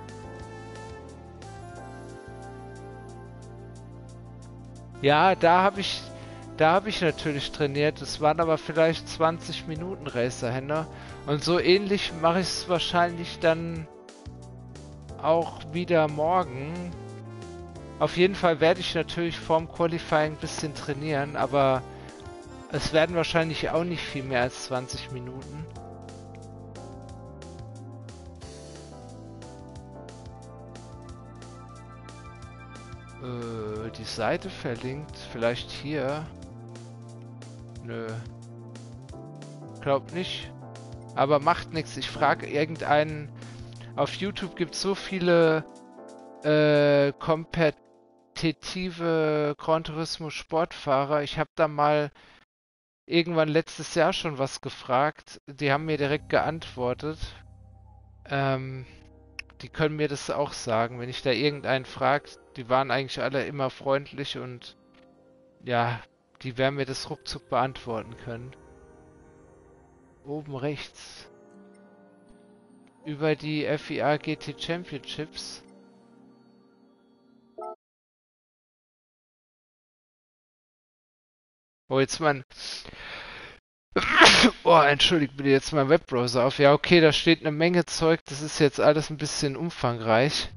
Ja, da habe ich, da habe ich natürlich trainiert. Es waren aber vielleicht zwanzig Minuten Racerhänder. Und so ähnlich mache ich es wahrscheinlich dann auch wieder morgen. Auf jeden Fall werde ich natürlich vorm Qualifying ein bisschen trainieren, aber es werden wahrscheinlich auch nicht viel mehr als zwanzig Minuten. Äh, die Seite verlinkt, vielleicht hier. Nö. Glaub nicht. Aber macht nichts. Ich frage irgendeinen. Auf YouTube gibt es so viele äh, kompetitive Gran Turismo Sportfahrer. Ich habe da mal irgendwann letztes Jahr schon was gefragt. Die haben mir direkt geantwortet. Ähm, die können mir das auch sagen, wenn ich da irgendeinen frage. Die waren eigentlich alle immer freundlich und ja, die werden mir das ruckzuck beantworten können. Oben rechts. Über die F I A G T Championships. Oh, jetzt mein... Oh, entschuldigt bitte, jetzt mein Webbrowser auf. Ja, okay, da steht eine Menge Zeug. Das ist jetzt alles ein bisschen umfangreich.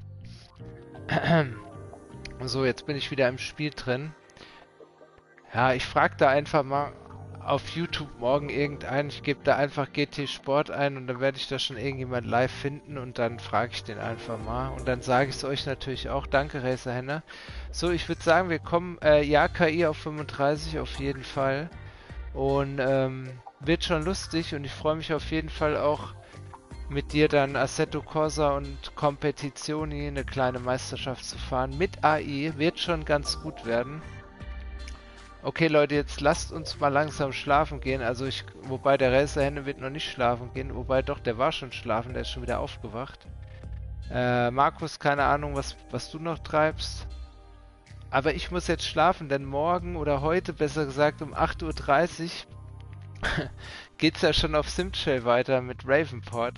So, jetzt bin ich wieder im Spiel drin. Ja, ich frage da einfach mal auf YouTube morgen irgendeinen. Ich gebe da einfach G T Sport ein und dann werde ich da schon irgendjemand live finden und dann frage ich den einfach mal. Und dann sage ich es euch natürlich auch. Danke, Racerhänder. So, ich würde sagen, wir kommen, äh, ja, K I auf fünfunddreißig auf jeden Fall. Und, ähm, wird schon lustig und ich freue mich auf jeden Fall auch mit dir dann Assetto Corsa und Competizioni eine kleine Meisterschaft zu fahren. Mit A I wird schon ganz gut werden. Okay Leute, jetzt lasst uns mal langsam schlafen gehen. Also ich, wobei der Racerhände wird noch nicht schlafen gehen. Wobei doch, der war schon schlafen, der ist schon wieder aufgewacht. Äh, Markus, keine Ahnung, was, was du noch treibst. Aber ich muss jetzt schlafen, denn morgen oder heute, besser gesagt um acht Uhr dreißig geht's ja schon auf Simtrail weiter mit Ravenport.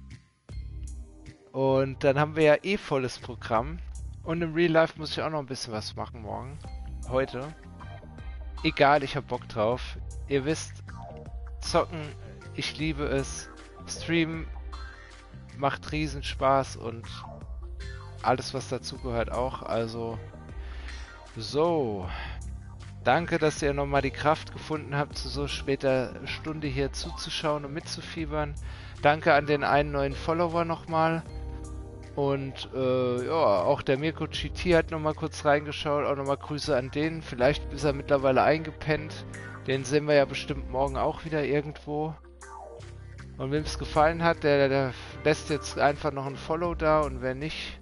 Und dann haben wir ja eh volles Programm. Und im Real Life muss ich auch noch ein bisschen was machen morgen. Heute. Egal, ich hab Bock drauf. Ihr wisst, zocken, ich liebe es. Stream macht riesen Spaß und alles, was dazugehört auch. Also, so. Danke, dass ihr nochmal die Kraft gefunden habt, zu so später Stunde hier zuzuschauen und mitzufiebern. Danke an den einen neuen Follower nochmal. Und äh, ja, auch der Mirko G T hat nochmal kurz reingeschaut. Auch nochmal Grüße an den. Vielleicht ist er mittlerweile eingepennt. Den sehen wir ja bestimmt morgen auch wieder irgendwo. Und wem es gefallen hat, der, der lässt jetzt einfach noch ein Follow da. Und wer nicht,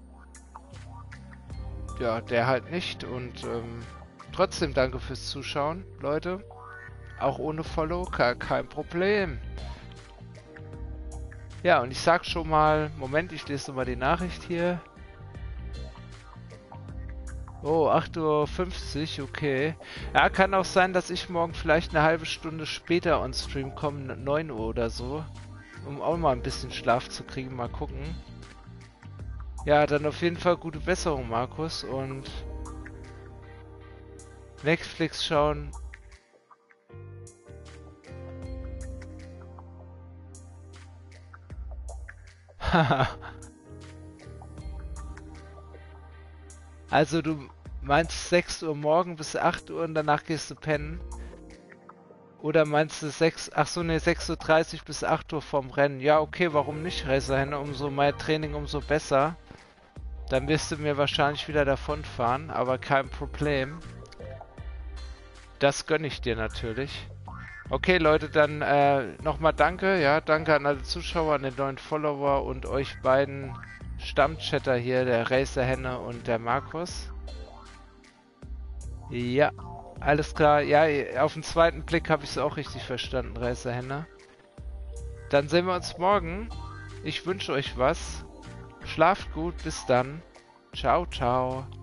ja, der halt nicht. Und ähm, trotzdem danke fürs Zuschauen, Leute. Auch ohne Follow, kein, kein Problem. Ja, und ich sag schon mal, Moment, ich lese nochmal die Nachricht hier. Oh, acht Uhr fünfzig, okay. Ja, kann auch sein, dass ich morgen vielleicht eine halbe Stunde später on Stream komme, neun Uhr oder so. Um auch mal ein bisschen Schlaf zu kriegen, mal gucken. Ja, dann auf jeden Fall gute Besserung, Markus. Und Netflix schauen. Haha. Also du meinst sechs Uhr morgen bis acht Uhr und danach gehst du pennen? Oder meinst du sechs, ach so, ne, sechs Uhr dreißig bis acht Uhr vorm Rennen? Ja, okay, warum nicht, Racerhenne? Umso mehr Training, umso besser. Dann wirst du mir wahrscheinlich wieder davonfahren, aber kein Problem. Das gönne ich dir natürlich. Okay, Leute, dann äh, nochmal danke, ja, danke an alle Zuschauer, an den neuen Follower und euch beiden Stammchatter hier, der Racerhenne und der Markus. Ja, alles klar. Ja, auf den zweiten Blick habe ich es auch richtig verstanden, Racerhenne. Dann sehen wir uns morgen. Ich wünsche euch was. Schlaft gut, bis dann. Ciao, ciao.